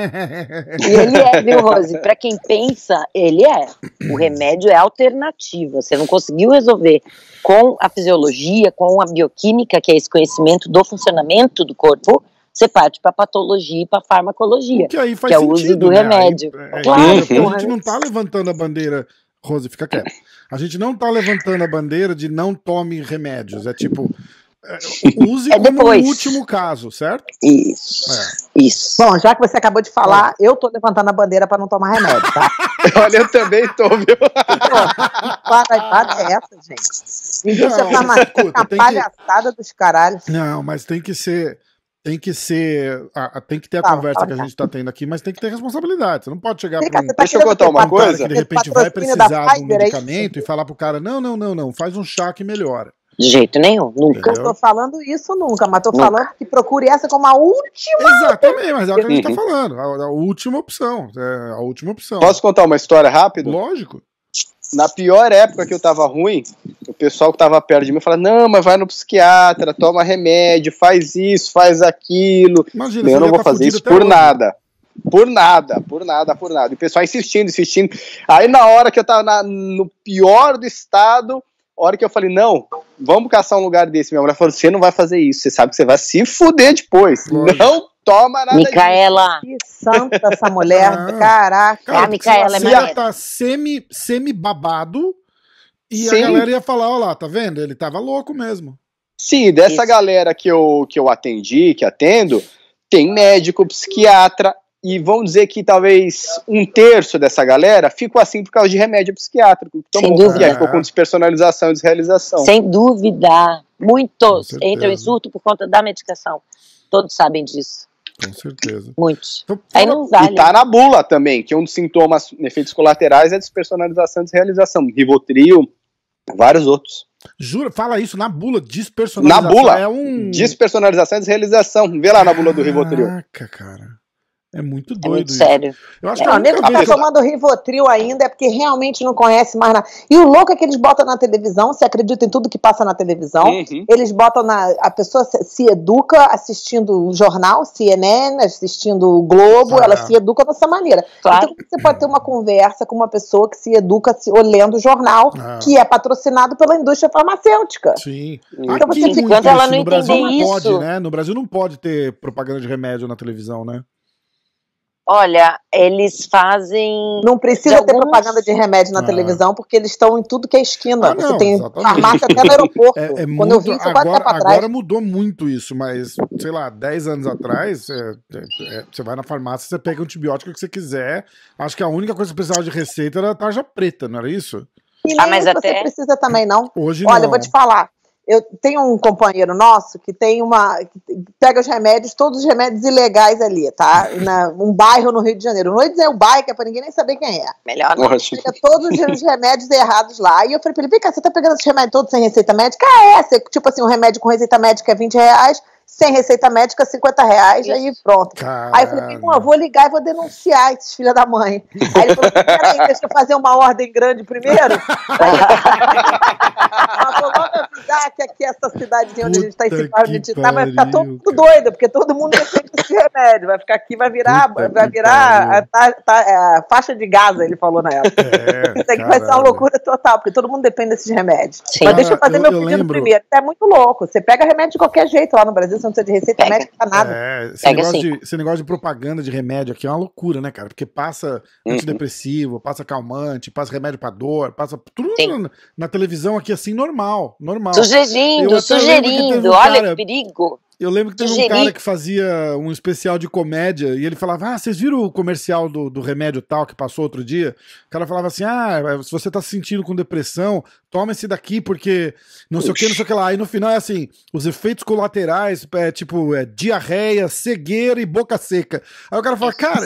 E ele é, viu, Rose? Para quem pensa, ele é. O remédio é alternativa. Você não conseguiu resolver com a fisiologia, com a bioquímica, que é esse conhecimento do funcionamento do corpo, você parte para patologia e para farmacologia, que aí faz que é o sentido, uso do né? remédio. Aí, é, claro, é, porra. a gente não tá levantando a bandeira, Rose, fica quieto. A gente não tá levantando a bandeira de não tome remédios. É tipo, é, use É como depois. um último caso, certo? Isso, É. isso. Bom, já que você acabou de falar, eu tô levantando a bandeira para não tomar remédio, tá? Olha, eu também tô, viu? Parada é essa, gente. Indústria Não, farmacêutica, escuta, a tem que- palhaçada dos caralhos. Não, mas tem que ser. Tem que ser. a- a- tem que ter a Fala, conversa fala, que a fala. gente tá tendo aqui, mas tem que ter responsabilidade. Você não pode chegar Fica, para um, você tá Deixa eu querendo contar uma ter um cara coisa? que de esse repente vai patrocínio da precisar de um Pfizer, é isso? medicamento e falar pro cara: não, não, não, não, faz um chá que melhora. De jeito nenhum, nunca. Eu tô falando isso nunca, mas tô Nunca. falando que procure essa como a última. Exatamente, mas é o que a gente tá Uhum. falando. A, a última opção. É a última opção. Posso contar uma história rápida? Lógico. Na pior época que eu tava ruim, o pessoal que tava perto de mim falava, não, mas vai no psiquiatra, toma remédio, faz isso, faz aquilo. Imagina, Eu você não ia vou tá fazer fudido isso até por hoje. nada. Por nada, por nada, por nada. E o pessoal insistindo, insistindo. Aí na hora que eu tava na- no pior do estado, a hora que eu falei, não, vamos caçar um lugar desse. Minha mulher falou, você não vai fazer isso, você sabe que você vai se fuder depois. Lógico. Não toma nada Micaela, Que santa essa mulher, Ah. caraca. Cara, a Micaela é você ia mais- estar semi, semi-babado e Sim. a galera ia falar: ó lá, tá vendo? Ele tava louco mesmo. Sim, dessa Isso. galera que eu, que eu atendi, que atendo, tem médico, psiquiatra, e vamos dizer que talvez um terço dessa galera ficou assim por causa de remédio psiquiátrico. que Sem tomou. dúvida. E aí ficou com despersonalização e desrealização. sem dúvida, Com muitos certeza. entram em surto por conta da medicação. Todos sabem disso, Com certeza. muitos. Então, Aí fala- não vale. E tá na bula também, que um dos sintomas, efeitos colaterais é despersonalização e desrealização. Rivotril, vários outros. Jura, fala isso na bula, despersonalização. Na bula, É um. despersonalização e desrealização. Vê lá na bula do Rivotril. Caraca, cara. É muito É doido muito isso. sério. Eu acho Não, que o a nego única que tá vez... tomando Rivotril ainda é porque realmente não conhece mais nada. E o louco é que eles botam na televisão, se acredita em tudo que passa na televisão. Uhum. Eles botam na. A pessoa se, se educa assistindo o jornal, C N N, assistindo o Globo, Ah. ela se educa dessa maneira. Claro. Então você pode ter uma conversa com uma pessoa que se educa se, lendo o jornal, Ah. que é patrocinado pela indústria farmacêutica. Sim. Então Aqui você muito fica- enquanto ela isso. não No Brasil entender não pode, isso- né? No Brasil não pode ter propaganda de remédio na televisão, né? Olha, eles fazem. Não precisa De ter alguns- propaganda de remédio na Ah. televisão, porque eles estão em tudo que é esquina. Ah, não, Você tem exatamente. farmácia até no aeroporto. É, é Quando muito, eu vi isso quase agora, tempo atrás. agora mudou muito isso, mas, sei lá, dez anos atrás, é, é, é, você vai na farmácia, você pega o antibiótico que você quiser. Acho que a única coisa que você precisava de receita era a tarja preta, não era isso? E Ah, nem mas isso até- você precisa também, não. Hoje Olha, não. eu vou te falar. Eu tenho um companheiro nosso que tem uma. Que pega os remédios, todos os remédios ilegais ali, tá? Na, um bairro no Rio de Janeiro. Não vou dizer o bairro, que é pra ninguém nem saber quem é. Melhor não. Nossa. Pega todos os remédios errados lá. E eu falei pra ele: vem cá, você tá pegando esses remédios todos sem receita médica? Ah, é. Você, tipo assim, um remédio com receita médica é vinte reais, sem receita médica cinquenta reais, Isso. aí pronto. Caralho. Aí eu falei, irmão, eu vou ligar e vou denunciar esses filha da mãe. Aí ele falou, peraí, deixa eu fazer uma ordem grande primeiro. Aí eu vou logo avisar que aqui essa cidadezinha onde a gente tá, esse Puta bairro onde a gente que tá, vai ficar todo pariu, mundo doido, porque todo mundo depende desse remédio. Vai ficar aqui, vai virar, Puta vai que virar a, pariu. ta- ta- a faixa de Gaza, ele falou na época. É, Isso aqui vai ser uma caralho. loucura total, porque todo mundo depende desses remédios. Sim. Mas deixa eu Cara, fazer eu- meu eu pedido lembro- primeiro. É muito louco. Você pega remédio de qualquer jeito lá no Brasil, você não precisa de receita Pega. médica pra nada. É, esse Pega negócio, assim. de, esse negócio de propaganda de remédio aqui é uma loucura, né, cara? Porque passa Uhum. antidepressivo, passa calmante, passa remédio pra dor, passa tudo Sim. na, na televisão aqui assim, normal, normal. Sugerindo, Eu até lembro que teve sugerindo. um Olha cara- que perigo. Eu lembro que teve um Sugerir. cara que fazia um especial de comédia e ele falava: Ah, vocês viram o comercial do, do remédio tal que passou outro dia? O cara falava assim: Ah, se você tá se sentindo com depressão, toma esse daqui porque não sei o que, não sei o que lá. Aí no final é assim: os efeitos colaterais, é tipo, é diarreia, cegueira e boca seca. Aí o cara fala: Cara,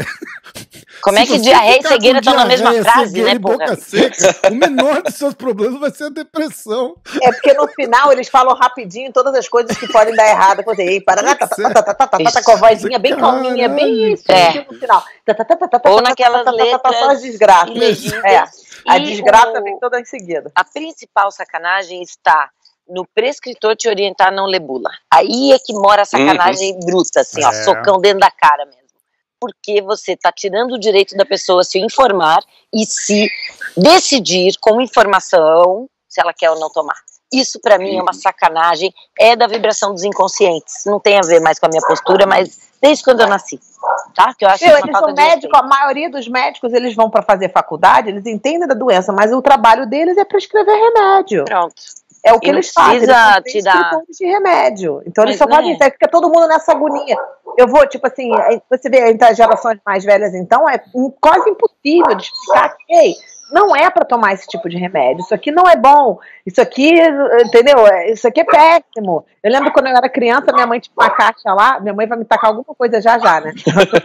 Como se é que você diarreia e ficar cegueira com estão na mesma diarreia, frase, cegueira né, e boca porra? seca, o menor dos seus problemas vai ser a depressão. É porque no final eles falam rapidinho todas as coisas que podem dar errado. Quando você, parará, tá, tá, tá, tá, tá, tá, tá, com a vozinha bem calminha, bem isso, É. no final. Tá, tá, tá, tá, tá, Ou tá, naquelas tá, tá, tá, tá, só as letras desgraças. ilegíveis. É. A E desgraça o- vem toda em seguida. A principal sacanagem está no prescritor te orientar a não ler bula. Aí é que mora a sacanagem bruta, assim, ó, É. socão dentro da cara mesmo. Porque você está tirando o direito da pessoa se informar e se decidir com informação se ela quer ou não tomar. Isso pra mim é uma sacanagem, é da vibração dos inconscientes. Não tem a ver mais com a minha postura, mas desde quando eu nasci, tá? Que eu acho Meu, isso uma eles falta são de médicos, respeito. a maioria dos médicos, eles vão para fazer faculdade, eles entendem da doença, mas o trabalho deles é prescrever remédio. Pronto. É o que E não eles fazem, eles precisa são tirar- prescritores de remédio. Então eles Mas, só né? fazem isso, aí fica todo mundo nessa agonia. Eu vou, tipo assim, aí você vê entre as gerações mais velhas, então, é quase impossível de explicar que, ei, não é para tomar esse tipo de remédio, isso aqui não é bom, isso aqui, entendeu? Isso aqui é péssimo. Eu lembro quando eu era criança, minha mãe tinha uma caixa lá, minha mãe vai me tacar alguma coisa já já, né?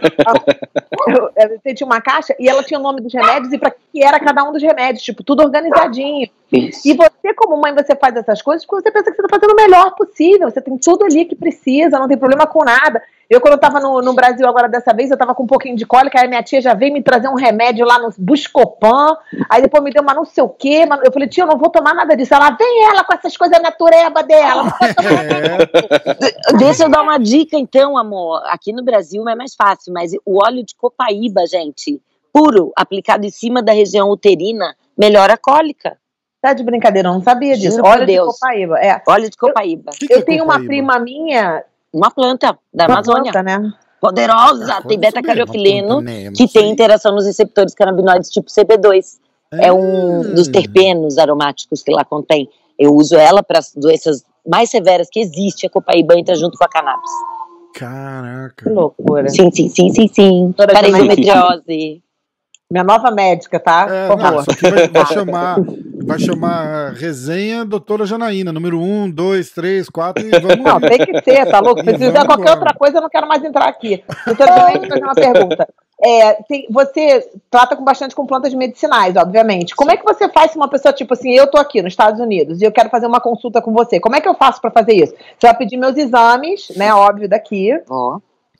Eu, eu tinha uma caixa e ela tinha o nome dos remédios e para que era cada um dos remédios, tipo, tudo organizadinho. Isso. E você, como mãe, você faz essas coisas porque você pensa que você está fazendo o melhor possível, você tem tudo ali que precisa, não tem problema com nada. Eu, quando eu estava no, no Brasil agora dessa vez, eu estava com um pouquinho de cólica, aí minha tia já veio me trazer um remédio lá no Buscopan, aí depois me deu uma não sei o quê, mas eu falei, tia, eu não vou tomar nada disso. Ela, vem ela com essas coisas natureba dela, não pode tomar nada. É, Deixa eu dar uma dica então, amor. Aqui no Brasil é mais fácil, mas o óleo de copaíba, gente, puro, aplicado em cima da região uterina, melhora a cólica. Tá de brincadeira, eu não sabia disso. Juro por Óleo de Deus. copaíba, é. Óleo de copaíba. que que Eu é tenho uma copaíba? prima minha, Uma planta da uma Amazônia. planta, né? Poderosa, Ah, tem pode saber, beta-caroteno, uma planta mesmo, que isso tem aí. interação nos receptores canabinoides tipo C B dois. É Ah. um dos terpenos aromáticos que lá contém. Eu uso ela para as doenças mais severas que existe. A copaíba entra junto com a cannabis. Caraca. Que loucura. Sim, sim, sim, sim, sim. Doutora Para Janaína. endometriose. Minha nova médica, tá? É, Por não, favor. isso aqui vai, vai chamar, vai chamar resenha doutora Janaína, número um, dois, três, quatro e vamos Não, tem que ser, tá louco? Se E fizer vamos qualquer embora. outra coisa, eu não quero mais entrar aqui. Doutora Janaína, fazer uma pergunta. É, tem- você trata com bastante com plantas medicinais, obviamente. Como é que você faz se uma pessoa, tipo assim, eu tô aqui nos Estados Unidos e eu quero fazer uma consulta com você? Como é que eu faço pra fazer isso? Você vai pedir meus exames, né, óbvio, daqui. Ó.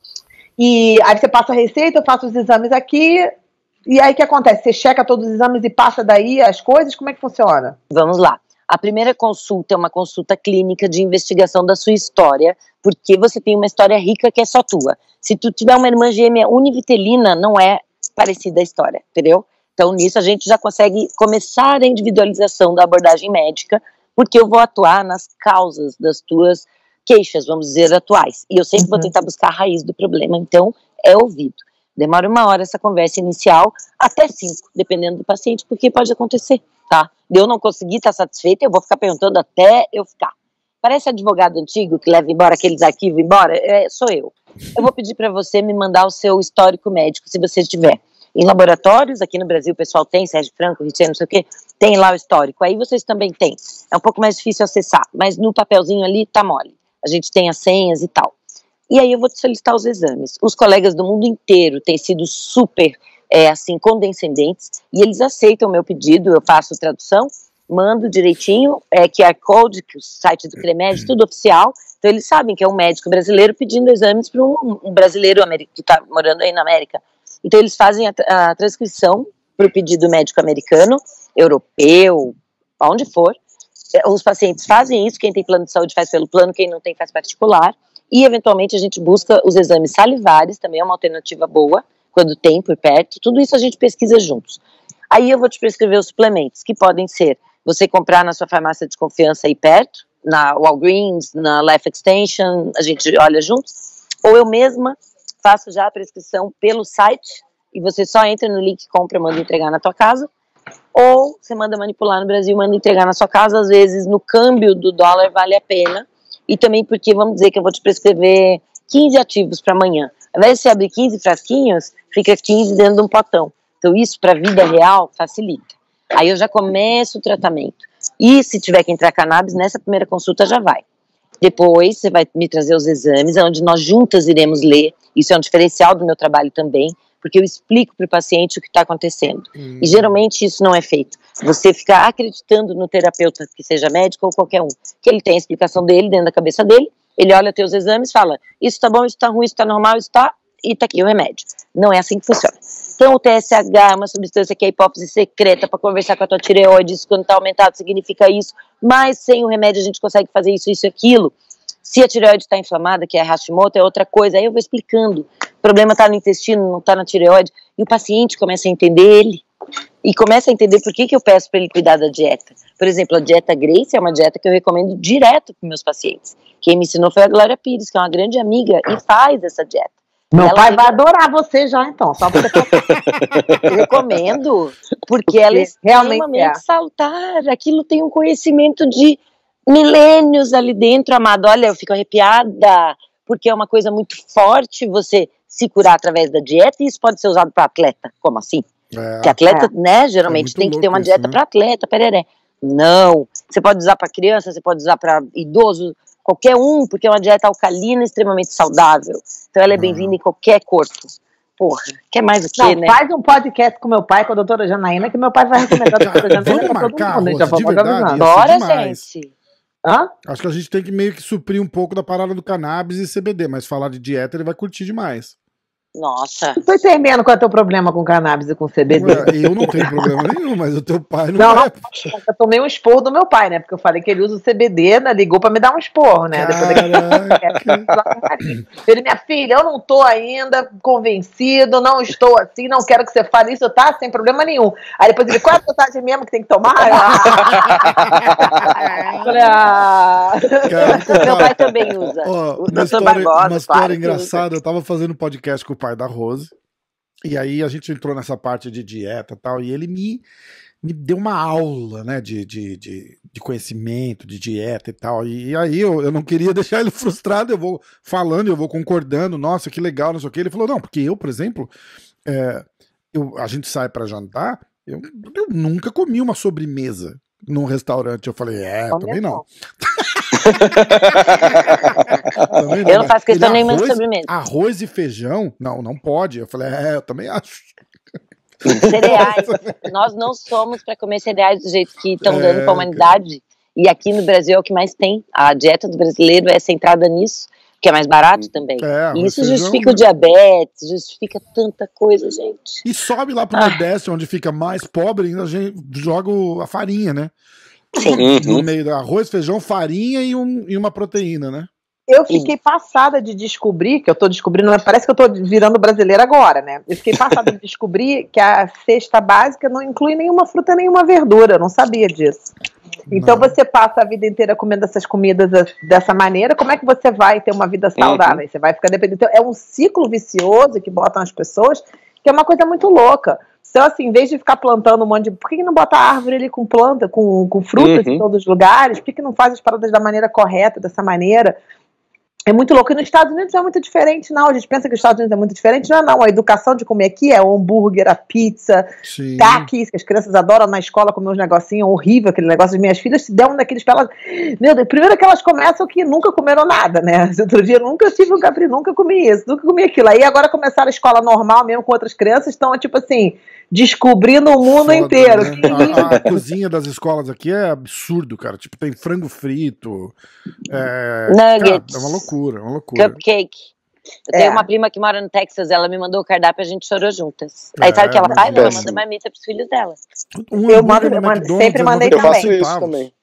E aí você passa a receita, eu faço os exames aqui. E aí o que acontece? Você checa todos os exames e passa daí as coisas? Como é que funciona? Vamos lá. A primeira consulta é uma consulta clínica de investigação da sua história, porque você tem uma história rica que é só tua. Se tu tiver uma irmã gêmea univitelina, não é parecida a história, entendeu? Então, nisso a gente já consegue começar a individualização da abordagem médica, porque eu vou atuar nas causas das tuas queixas, vamos dizer, atuais. E eu sempre vou Uhum. tentar buscar a raiz do problema, então é ouvido. Demora uma hora essa conversa inicial, até cinco, dependendo do paciente, porque pode acontecer, tá? De eu não conseguir estar satisfeita, eu vou ficar perguntando até eu ficar. Parece advogado antigo que leva embora aqueles arquivos embora? É, sou eu. Eu vou pedir para você me mandar o seu histórico médico, se você tiver. Em laboratórios, aqui no Brasil o pessoal tem, Sérgio Franco, Richard, não sei o quê, tem lá o histórico. Aí vocês também têm. É um pouco mais difícil acessar, mas no papelzinho ali tá mole. A gente tem as senhas e tal. E aí eu vou te solicitar os exames. Os colegas do mundo inteiro têm sido super, é, assim, condescendentes, e eles aceitam o meu pedido, eu faço tradução, mando direitinho, é, Q R Code, que o site do CREMED, tudo oficial, então eles sabem que é um médico brasileiro pedindo exames para um, um brasileiro que está morando aí na América. Então eles fazem a, a transcrição para o pedido médico americano, europeu, aonde for, os pacientes fazem isso, quem tem plano de saúde faz pelo plano, quem não tem faz particular, e eventualmente a gente busca os exames salivares, também é uma alternativa boa, quando tem por perto, tudo isso a gente pesquisa juntos. Aí eu vou te prescrever os suplementos, que podem ser você comprar na sua farmácia de confiança aí perto, na Walgreens, na Life Extension, a gente olha juntos, ou eu mesma faço já a prescrição pelo site, e você só entra no link, compra, manda entregar na tua casa, ou você manda manipular no Brasil, manda entregar na sua casa, às vezes no câmbio do dólar vale a pena, e também porque, vamos dizer que eu vou te prescrever quinze ativos para amanhã, ao invés de você abrir quinze frasquinhos, fica quinze dentro de um potão, então isso para a vida real facilita, aí eu já começo o tratamento, e se tiver que entrar cannabis, nessa primeira consulta já vai. Depois você vai me trazer os exames, onde nós juntas iremos ler, isso é um diferencial do meu trabalho também, porque eu explico para o paciente o que está acontecendo. Hum. E geralmente isso não é feito. Você fica acreditando no terapeuta, que seja médico ou qualquer um, que ele tem a explicação dele dentro da cabeça dele, ele olha teus exames e fala, isso tá bom, isso tá ruim, isso tá normal, isso tá, e tá aqui o remédio. Não é assim que funciona. Então o T S H é uma substância que é hipófise secreta para conversar com a tua tireoide, isso quando tá aumentado significa isso, mas sem o remédio a gente consegue fazer isso, isso e aquilo. Se a tireoide está inflamada, que é Hashimoto, é outra coisa, aí eu vou explicando. O problema está no intestino, não está na tireoide, e o paciente começa a entender ele, e começa a entender por que, que eu peço para ele cuidar da dieta. Por exemplo, a dieta Grace é uma dieta que eu recomendo direto para meus pacientes. Quem me ensinou foi a Glória Pires, que é uma grande amiga e faz essa dieta. Meu ela pai tem... vai adorar você já, então, só pra você. Recomendo, porque ela é extremamente é. salutar, aquilo tem um conhecimento de milênios ali dentro, amado. Olha, eu fico arrepiada, porque é uma coisa muito forte você se curar através da dieta, e isso pode ser usado para atleta. Como assim? É, porque atleta, é. né, geralmente é tem que ter uma isso, dieta né? para atleta, pereré. Não, você pode usar para criança, você pode usar para idoso, qualquer um, porque é uma dieta alcalina extremamente saudável. Então ela é bem-vinda em qualquer corpo. Porra, quer mais o quê, Não, né? Faz um podcast com meu pai, com a doutora Janaína, que meu pai vai recomendar a doutora Janaína para todo mundo. Rosa, já de verdade, Bora, gente. Hã? Acho que a gente tem que meio que suprir um pouco da parada do cannabis e C B D, mas falar de dieta ele vai curtir demais. Nossa. Não tô entendendo qual é o teu problema com cannabis e com C B D. Ué, eu não tenho problema nenhum, mas o teu pai não, não vai. Não, eu tomei um esporro do meu pai, né? Porque eu falei que ele usa o C B D, né? Ligou pra me dar um esporro, né? Depois ele, minha filha, eu não tô ainda convencido, não estou assim, não quero que você fale isso, tá? Sem problema nenhum. Aí depois ele, qual é a dosagem mesmo que tem que tomar? ah. Cara, meu pai também usa. Ó, uma história, Barbosa, uma história engraçada, eu tava fazendo um podcast com o pai da Rose, e aí a gente entrou nessa parte de dieta e tal, e ele me, me deu uma aula, né, de, de, de, de conhecimento, de dieta e tal, e aí eu, eu não queria deixar ele frustrado, eu vou falando, eu vou concordando, nossa, que legal, não sei o que, ele falou, não, porque eu, por exemplo, é, eu, a gente sai pra jantar, eu, eu nunca comi uma sobremesa num restaurante, eu falei, é, eu também não. também não. Eu não faço questão ele, nenhuma arroz, de sobremesa. Arroz e feijão? Não, não pode. Eu falei, é, eu também acho. Cereais. Nós não somos para comer cereais do jeito que estão é, dando para a humanidade. E aqui no Brasil é o que mais tem. A dieta do brasileiro é centrada nisso, que é mais barato também. É, e isso feijão, justifica né? o diabetes, justifica tanta coisa, gente. E sobe lá pro ah. Nordeste, onde fica mais pobre, ainda a gente joga a farinha, né? Sim. No meio do arroz, feijão, farinha e, um, e uma proteína, né? Eu fiquei passada de descobrir, que eu tô descobrindo, parece que eu tô virando brasileira agora, né? Eu fiquei passada de descobrir que a cesta básica não inclui nenhuma fruta, nenhuma verdura, eu não sabia disso. Então não. Você passa a vida inteira comendo essas comidas dessa maneira, como é que você vai ter uma vida saudável? Uhum. Você vai ficar dependente. Então, é um ciclo vicioso que botam as pessoas, que é uma coisa muito louca. Então, assim, em vez de ficar plantando um monte de... Por que não bota árvore ali com planta, com, com frutas uhum. em todos os lugares? Por que não faz as paradas da maneira correta, dessa maneira? É muito louco. E nos Estados Unidos não é muito diferente, não. A gente pensa que os Estados Unidos é muito diferente. Não é, não. A educação de comer aqui é o hambúrguer, a pizza, takis, que as crianças adoram na escola comer uns negocinhos horrível, aquele negócio. As minhas filhas se dão um daqueles pra elas... Meu Deus, primeiro que elas começam que nunca comeram nada, né? Outro dia nunca tive um capri, nunca comi isso, nunca comi aquilo. Aí agora começaram a escola normal mesmo com outras crianças, estão, tipo assim, descobrindo o mundo Foda, inteiro. Né? A, a cozinha das escolas aqui é absurdo, cara. Tipo, tem frango frito, é, nuggets. Cara, é uma loucura, é uma loucura. Cupcake. Eu tenho é. uma prima que mora no Texas, ela me mandou o cardápio e a gente chorou juntas. Aí é, sabe o que ela faz? Ela manda marmita pros filhos dela. Um eu mando, eu mando sempre mandei eu também. faço isso também.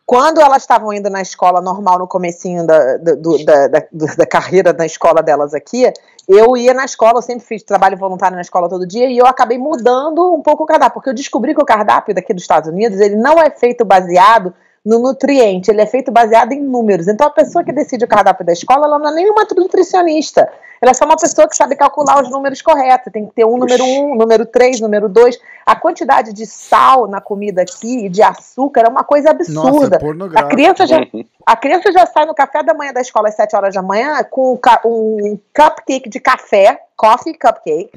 Quando elas estavam indo na escola normal, no comecinho da, do, da, da, da carreira na escola delas aqui, eu ia na escola, eu sempre fiz trabalho voluntário na escola todo dia, e eu acabei mudando um pouco o cardápio, porque eu descobri que o cardápio daqui dos Estados Unidos, ele não é feito baseado no nutriente, ele é feito baseado em números. Então a pessoa que decide o cardápio da escola, ela não é nenhuma nutricionista, ela é só uma pessoa que sabe calcular os números corretos. Tem que ter um número um, número três, número dois. A quantidade de sal na comida aqui e de açúcar é uma coisa absurda. Nossa, é a, criança já, a criança já sai no café da manhã da escola às sete horas da manhã com um cupcake de café, coffee cupcake,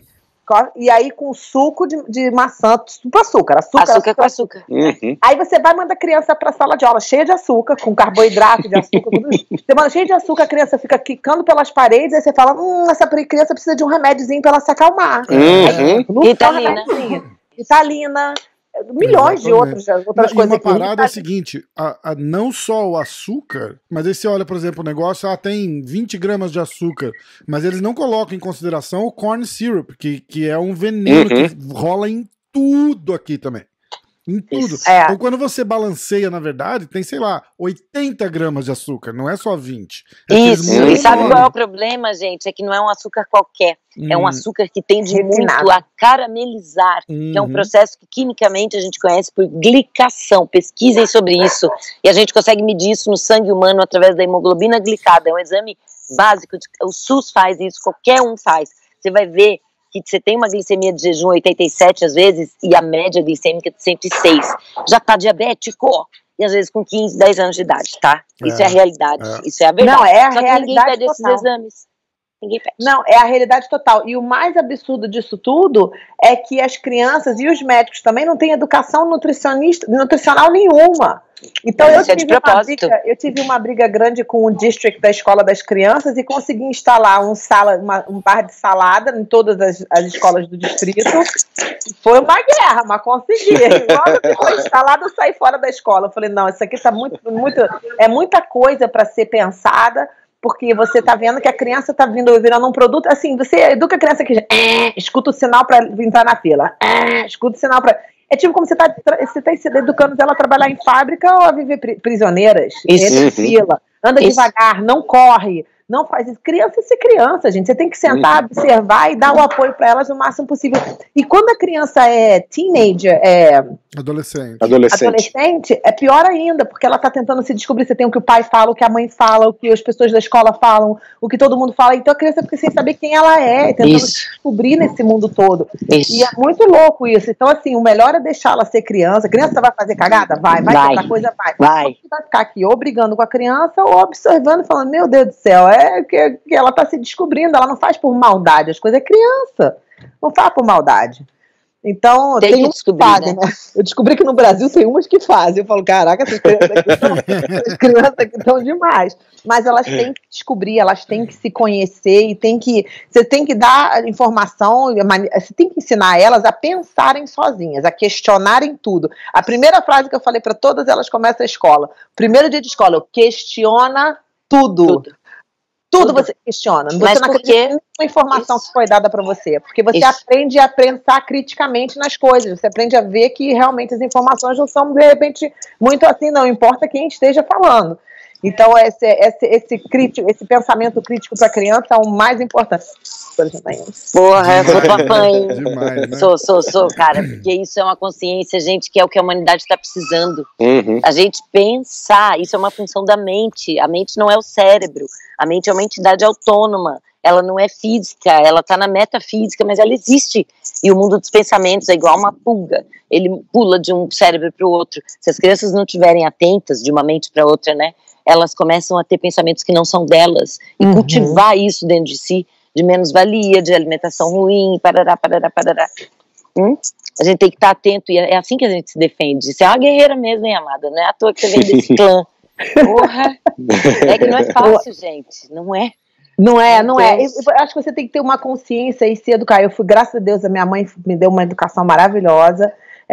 e aí com suco de, de maçã, com açúcar. Açúcar, açúcar, açúcar com açúcar. Uhum. Aí você vai mandar a criança pra sala de aula cheia de açúcar, com carboidrato de açúcar, tudo isso. Você manda cheia de açúcar, a criança fica quicando pelas paredes, aí você fala, hum, essa criança precisa de um remédiozinho pra ela se acalmar. Uhum. Ritalina. Ritalina. Milhões de outros, outras e coisas. Uma parada é a seguinte, a, a, não só o açúcar, mas aí você olha, por exemplo, o negócio, ah, tem vinte gramas de açúcar, mas eles não colocam em consideração o corn syrup, que, que é um veneno uhum. que rola em tudo aqui também. Em tudo. É. Então, quando você balanceia, na verdade, tem, sei lá, oitenta gramas de açúcar, não é só vinte. É Isso, e sabe qual é o problema, gente? É que não é um açúcar qualquer. Hum. É um açúcar que tende muito a caramelizar, uhum. que é um processo que quimicamente a gente conhece por glicação. Pesquisem sobre isso. E a gente consegue medir isso no sangue humano através da hemoglobina glicada. É um exame básico. De, o SUS faz isso, qualquer um faz. Você vai ver que você tem uma glicemia de jejum oitenta e sete às vezes e a média glicêmica de cento e seis. Já tá diabético, e às vezes com quinze, dez anos de idade, tá? Isso é, é a realidade, é. Isso é a verdade. Não, é a Só realidade que ninguém pede total. esses exames. Ninguém pede. Não, é a realidade total. E o mais absurdo disso tudo é que as crianças e os médicos também não têm educação nutricionista, nutricional nenhuma. Então eu tive, é uma briga, eu tive uma briga grande com o district da escola das crianças e consegui instalar um, sala, uma, um bar de salada em todas as, as escolas do distrito. Foi uma guerra, mas consegui. Logo que foi instalado, eu saí fora da escola. Eu falei, não, isso aqui tá muito, muito, é muita coisa para ser pensada, porque você tá vendo que a criança tá vindo virando um produto, assim, você educa a criança que é, escuta o sinal para entrar na fila, é, escuta o sinal para... É tipo como você está você tá educando ela a trabalhar em fábrica ou a viver prisioneiras. Entra em fila, anda isso. devagar, não corre, não faz isso. Criança é ser criança, gente. Você tem que sentar, uhum. observar e dar o apoio para elas o máximo possível. E quando a criança é teenager, é... Adolescente. Adolescente. Adolescente, é pior ainda, porque ela está tentando se descobrir. Você tem o que o pai fala, o que a mãe fala, o que as pessoas da escola falam, o que todo mundo fala. Então a criança fica sem saber quem ela é, tentando isso. se descobrir nesse mundo todo. Isso. E é muito louco isso. Então, assim, o melhor é deixar ela ser criança. A criança vai fazer cagada? Vai. Vai, vai. Outra coisa? Vai. Vai. Você vai ficar aqui ou brigando com a criança ou observando e falando, meu Deus do céu, é que, que ela está se descobrindo, ela não faz por maldade, as coisas é criança. Não faz por maldade. Então, tem, tem uns que fazem, né? né? Eu descobri que no Brasil tem umas que fazem. Eu falo, caraca, essas crianças aqui estão, essas crianças aqui estão demais. Mas elas têm que descobrir, elas têm que se conhecer e tem que, você tem que dar informação, você tem que ensinar elas a pensarem sozinhas, a questionarem tudo. A primeira frase que eu falei para todas elas começa a escola. Primeiro dia de escola, eu questiona tudo. Tudo. Tudo você questiona. Você Mas não por acredita em nenhuma informação isso. que foi dada para você. Porque você isso. aprende a pensar criticamente nas coisas. Você aprende a ver que realmente as informações não são, de repente, muito assim, não importa quem esteja falando. Então, esse, esse, esse, crítico, esse pensamento crítico para a criança é o mais importante. Porra, eu sou tua mãe. Demais, né? Sou, sou, sou, cara. Porque isso é uma consciência, gente, que é o que a humanidade está precisando. Uhum. A gente pensar, isso é uma função da mente. A mente não é o cérebro. A mente é uma entidade autônoma. Ela não é física, ela está na metafísica, mas ela existe. E o mundo dos pensamentos é igual uma pulga. Ele pula de um cérebro para o outro. Se as crianças não estiverem atentas de uma mente para outra, né? Elas começam a ter pensamentos que não são delas. E uhum. cultivar isso dentro de si, de menos-valia, de alimentação ruim, parará, parará, parará. Hum? A gente tem que estar atento, e é assim que a gente se defende. Você é uma guerreira mesmo, hein, amada? Não é à toa que você vem desse clã. Porra! É que não é fácil, gente. Não é. Não é, não é. Eu acho que você tem que ter uma consciência e se educar. Eu fui, graças a Deus, a minha mãe me deu uma educação maravilhosa.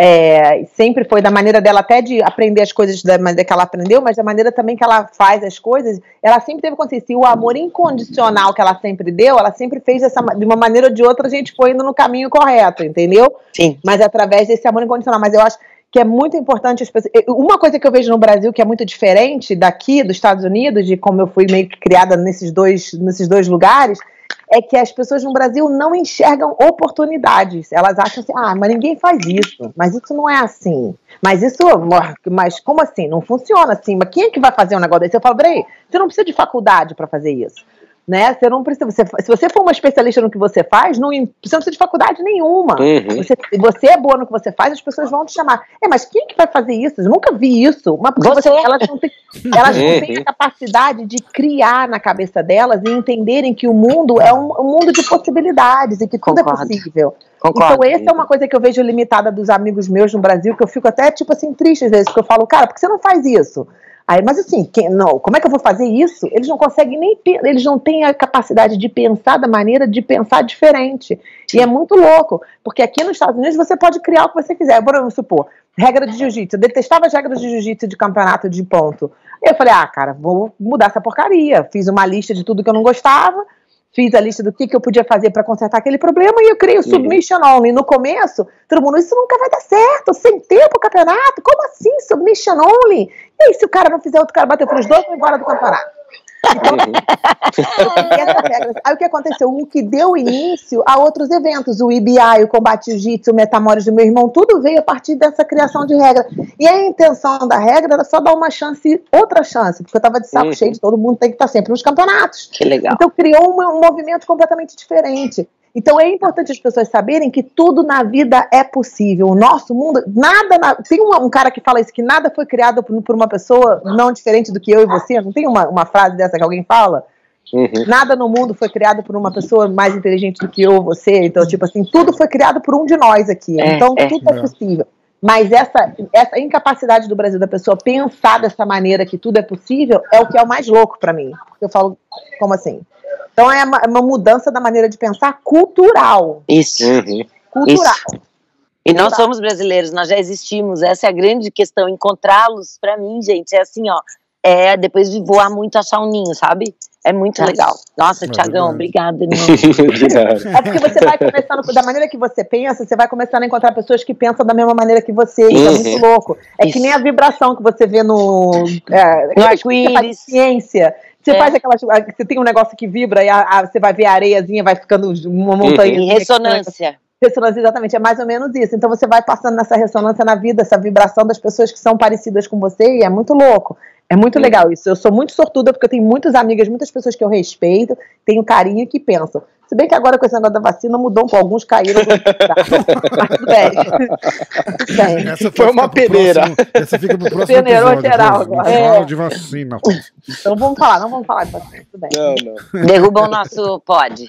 É, sempre foi da maneira dela até de aprender as coisas da maneira que ela aprendeu, mas da maneira também que ela faz as coisas, ela sempre teve consciência. E o amor incondicional que ela sempre deu, ela sempre fez dessa, de uma maneira ou de outra, a gente foi indo no caminho correto, entendeu? Sim. Mas através desse amor incondicional. Mas eu acho que é muito importante as pessoas... Uma coisa que eu vejo no Brasil que é muito diferente daqui, dos Estados Unidos, de como eu fui meio que criada nesses dois, nesses dois lugares, é que as pessoas no Brasil não enxergam oportunidades. Elas acham assim, ah, mas ninguém faz isso, mas isso não é assim. Mas isso, mas como assim? Não funciona assim. Mas quem é que vai fazer um negócio desse? Eu falo, peraí, você não precisa de faculdade para fazer isso. Né? Você não precisa, você, se você for uma especialista no que você faz, não, você não precisa de faculdade nenhuma. Uhum. Você, você é boa no que você faz, as pessoas vão te chamar. É, mas quem que vai fazer isso? Eu nunca vi isso. Uma, você, elas não têm, elas não têm a capacidade de criar na cabeça delas e entenderem que o mundo é um, um mundo de possibilidades e que tudo Concordo. é possível. Concordo. Então, essa é uma coisa que eu vejo limitada dos amigos meus no Brasil, que eu fico até, tipo assim, triste às vezes, porque eu falo, cara, por que você não faz isso? Aí, mas assim, quem, não, como é que eu vou fazer isso? Eles não conseguem nem, eles não têm a capacidade de pensar da maneira de pensar diferente. E é muito louco, porque aqui nos Estados Unidos você pode criar o que você quiser. Vamos supor, regra de jiu-jitsu. Eu detestava as regras de jiu-jitsu de campeonato de ponto. Eu falei, ah, cara, vou mudar essa porcaria. Fiz uma lista de tudo que eu não gostava, fiz a lista do que, que eu podia fazer para consertar aquele problema e eu criei o Submission uhum. Only. No começo, todo mundo, isso nunca vai dar certo, sem tempo o campeonato, como assim, Submission Only? E aí, se o cara não fizer, outro cara bater os dois, vai embora do campeonato. Então, uhum. Aí o que aconteceu? O que deu início a outros eventos, o I B I, o Combate Jiu-Jitsu, o Metamores do meu irmão, tudo veio a partir dessa criação de regra. E a intenção da regra era só dar uma chance, outra chance, porque eu tava de saco uhum. cheio de todo mundo tem que estar sempre nos campeonatos. Que legal. Então criou um, um movimento completamente diferente. Então é importante as pessoas saberem que tudo na vida é possível. O nosso mundo, nada... Na, tem um, um cara que fala isso, que nada foi criado por, por uma pessoa não diferente do que eu e você. Não tem uma, uma frase dessa que alguém fala? Uhum. Nada no mundo foi criado por uma pessoa mais inteligente do que eu ou você. Então, tipo assim, tudo foi criado por um de nós aqui. É, então, é, tudo é, é possível. Mas essa, essa incapacidade do Brasil da pessoa pensar dessa maneira que tudo é possível é o que é o mais louco pra mim. Eu falo, como assim? Então é uma, uma mudança da maneira de pensar cultural. Isso. Uhum. Cultural. Isso. E nós cultural. somos brasileiros, nós já existimos. Essa é a grande questão. Encontrá-los, pra mim, gente, é assim, ó. É depois de voar muito, achar um ninho, sabe? É muito é. legal. Nossa, é Thiagão, obrigada. É porque você vai começando, da maneira que você pensa, você vai começando a encontrar pessoas que pensam da mesma maneira que você. Isso uhum. é muito louco. É Isso. que nem a vibração que você vê no... É, no arco-íris. Ciência. Você é. faz aquela... Você tem um negócio que vibra e a, a, você vai ver a areiazinha, vai ficando uma montanha. Em ressonância. Ressonância, exatamente, é mais ou menos isso. Então você vai passando nessa ressonância na vida, essa vibração das pessoas que são parecidas com você, e é muito louco. É muito legal isso. Eu sou muito sortuda porque eu tenho muitas amigas, muitas pessoas que eu respeito, tenho carinho e que pensam. Se bem que agora com esse negócio da vacina mudou um pouco, alguns caíram. Mas tudo bem. Essa foi uma peneira. Próximo, essa fica pro próximo Peneirou episódio. Geral agora. É. De vacina. Então vamos falar, não vamos falar de vacina, tudo bem. Não, não. Derruba o nosso pod.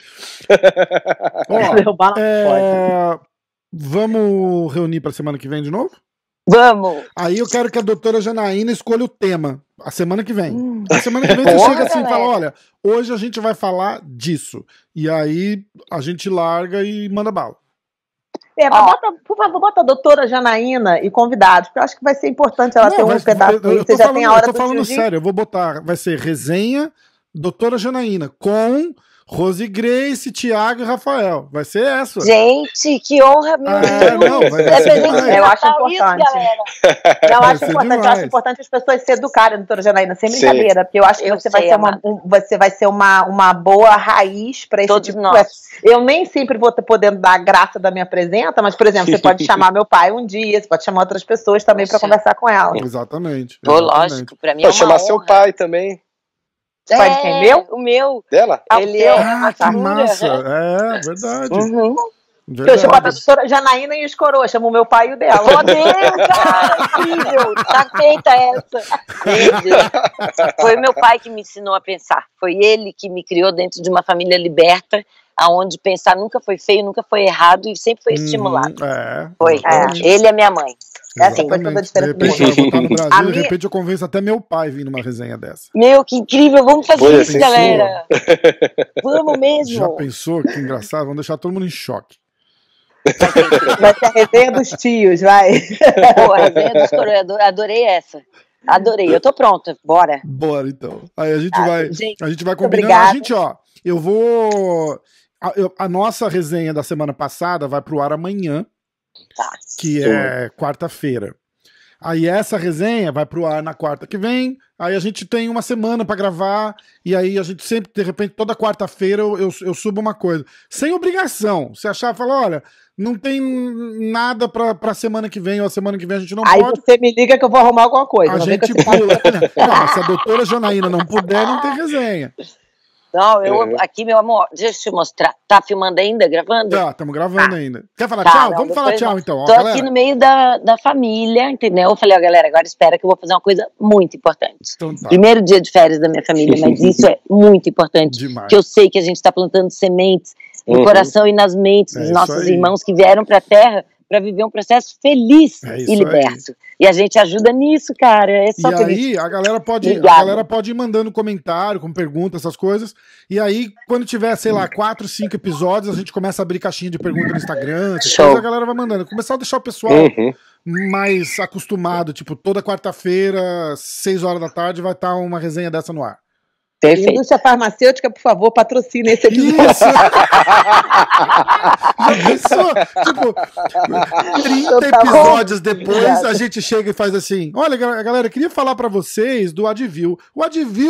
Ó, Derrubar o é... pod. Vamos reunir para semana que vem de novo? Vamos! Aí eu quero que a doutora Janaína escolha o tema a semana que vem. Hum. A semana que vem você chega assim e fala, olha, hoje a gente vai falar disso. E aí a gente larga e manda bala. É, mas bota, por favor, bota a doutora Janaína e convidados, porque eu acho que vai ser importante ela Não, ter um vai, pedaço. Eu, eu, você já falando, tem a hora eu tô falando sério, eu vou botar, vai ser resenha doutora Janaína com... Rose Grace, Thiago e Rafael. Vai ser essa. Gente, que honra, meu ah, Deus. Não, vai é ser eu acho importante. Isso, eu acho importante, eu acho importante as pessoas se educarem, doutora Janaína, sem Sim. brincadeira, porque eu acho que eu você, sei, vai ser uma, um, você vai ser uma, uma boa raiz para esse Todos tipo nós. de... Eu nem sempre vou podendo dar a graça da minha presença, mas, por exemplo, você pode chamar meu pai um dia, você pode chamar outras pessoas também para conversar com ela. Exatamente. Pô, lógico, para mim é uma Pode chamar honra. seu pai também. É, pai de quem? Meu? O meu. Dela? Ele é ah, que massa. É, verdade. Uhum. verdade. Eu chamo a doutora Janaína e os coroas, chamo o meu pai e o dela. Meu Deus, cara, incrível. Tá feita essa. Meu Deus. Foi meu pai que me ensinou a pensar. Foi ele que me criou dentro de uma família liberta, aonde pensar nunca foi feio, nunca foi errado e sempre foi estimulado. Hum, é, foi. É, ele é minha mãe. Essa foi toda a diferença de repente, do mundo. Eu vou estar no Brasil, de repente eu convenço até meu pai vir numa resenha dessa. Meu, que incrível, vamos fazer Já isso, pensou? galera. Vamos mesmo. Já pensou? Que engraçado, vamos deixar todo mundo em choque. Vai ser a resenha dos tios, vai. Pô, a resenha dos coroas, adorei essa. Adorei, eu tô pronta, bora. Bora, então. Aí a gente ah, vai, gente, a gente vai combinando. Obrigada. A gente, ó, eu vou... A, eu, a nossa resenha da semana passada vai pro ar amanhã. Tá. Que é quarta-feira. Aí essa resenha vai pro ar na quarta que vem, aí a gente tem uma semana pra gravar, e aí a gente sempre, de repente, toda quarta-feira eu, eu, eu subo uma coisa. Sem obrigação. Se achar, fala, olha, não tem nada pra, pra semana que vem, ou a semana que vem a gente não Aí pode. você me liga que eu vou arrumar alguma coisa. A não vem gente com esse pula. Não, se a doutora Janaína não puder, não tem resenha. Não, eu É. aqui, meu amor, deixa eu te mostrar. Tá filmando ainda, gravando? Tá, estamos gravando ainda. Quer falar Tá, tchau? não, Vamos falar depois tchau não. então. Ó, Tô galera. aqui no meio da, da família, entendeu? Eu falei, ó, galera, agora espera que eu vou fazer uma coisa muito importante. Então tá. Primeiro dia de férias da minha família, mas isso é muito importante. Demais. Que eu sei que a gente tá plantando sementes no Uhum. coração e nas mentes É dos isso nossos aí. irmãos que vieram pra Terra para viver um processo feliz É isso e aí. liberto. E a gente ajuda nisso, cara. É só E por aí, isso. a galera, pode, a Obrigada. galera pode ir mandando comentário, com perguntas, essas coisas. E aí, quando tiver, sei lá, quatro, cinco episódios, a gente começa a abrir caixinha de pergunta no Instagram. essas Show. coisas, a galera vai mandando. Começar a deixar o pessoal Uhum. mais acostumado. Tipo, toda quarta-feira, seis horas da tarde, vai estar uma resenha dessa no ar. Perfeito. Indústria farmacêutica, por favor, patrocine esse episódio. Isso! Já pensou? Tipo, trinta Então tá bom. episódios depois, Obrigada. a gente chega e faz assim: olha, gal- galera, queria falar pra vocês do Advil. O Advil.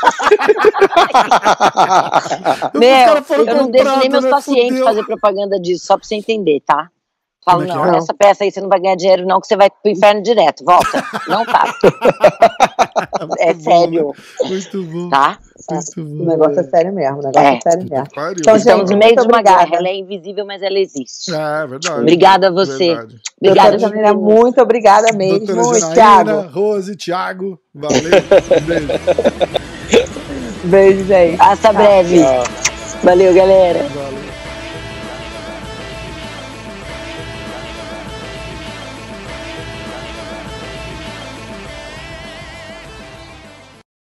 Os Meu, caras foram eu não deixo nem comprados, meus né? pacientes Fudeu. fazer propaganda disso, só pra você entender, tá? Falo, Como é que não, é? essa peça aí você não vai ganhar dinheiro não, que você vai pro inferno direto, volta. Não tá. É Muito bom, sério, né? Muito bom. tá? Muito O bom. negócio é sério mesmo, o negócio é, É. sério mesmo. Pariu. Então, Estamos gente, no meio muito de uma obrigada. guerra, ela é invisível, mas ela existe. É, verdade. Obrigada a você. Verdade. Obrigada, Doutora Janaína, meninas. muito obrigada mesmo. Doutora Janaína, Thiago, Rose, Thiago, valeu. Beijo. beijo, gente. Hasta breve. Tchau. Valeu, galera. Valeu.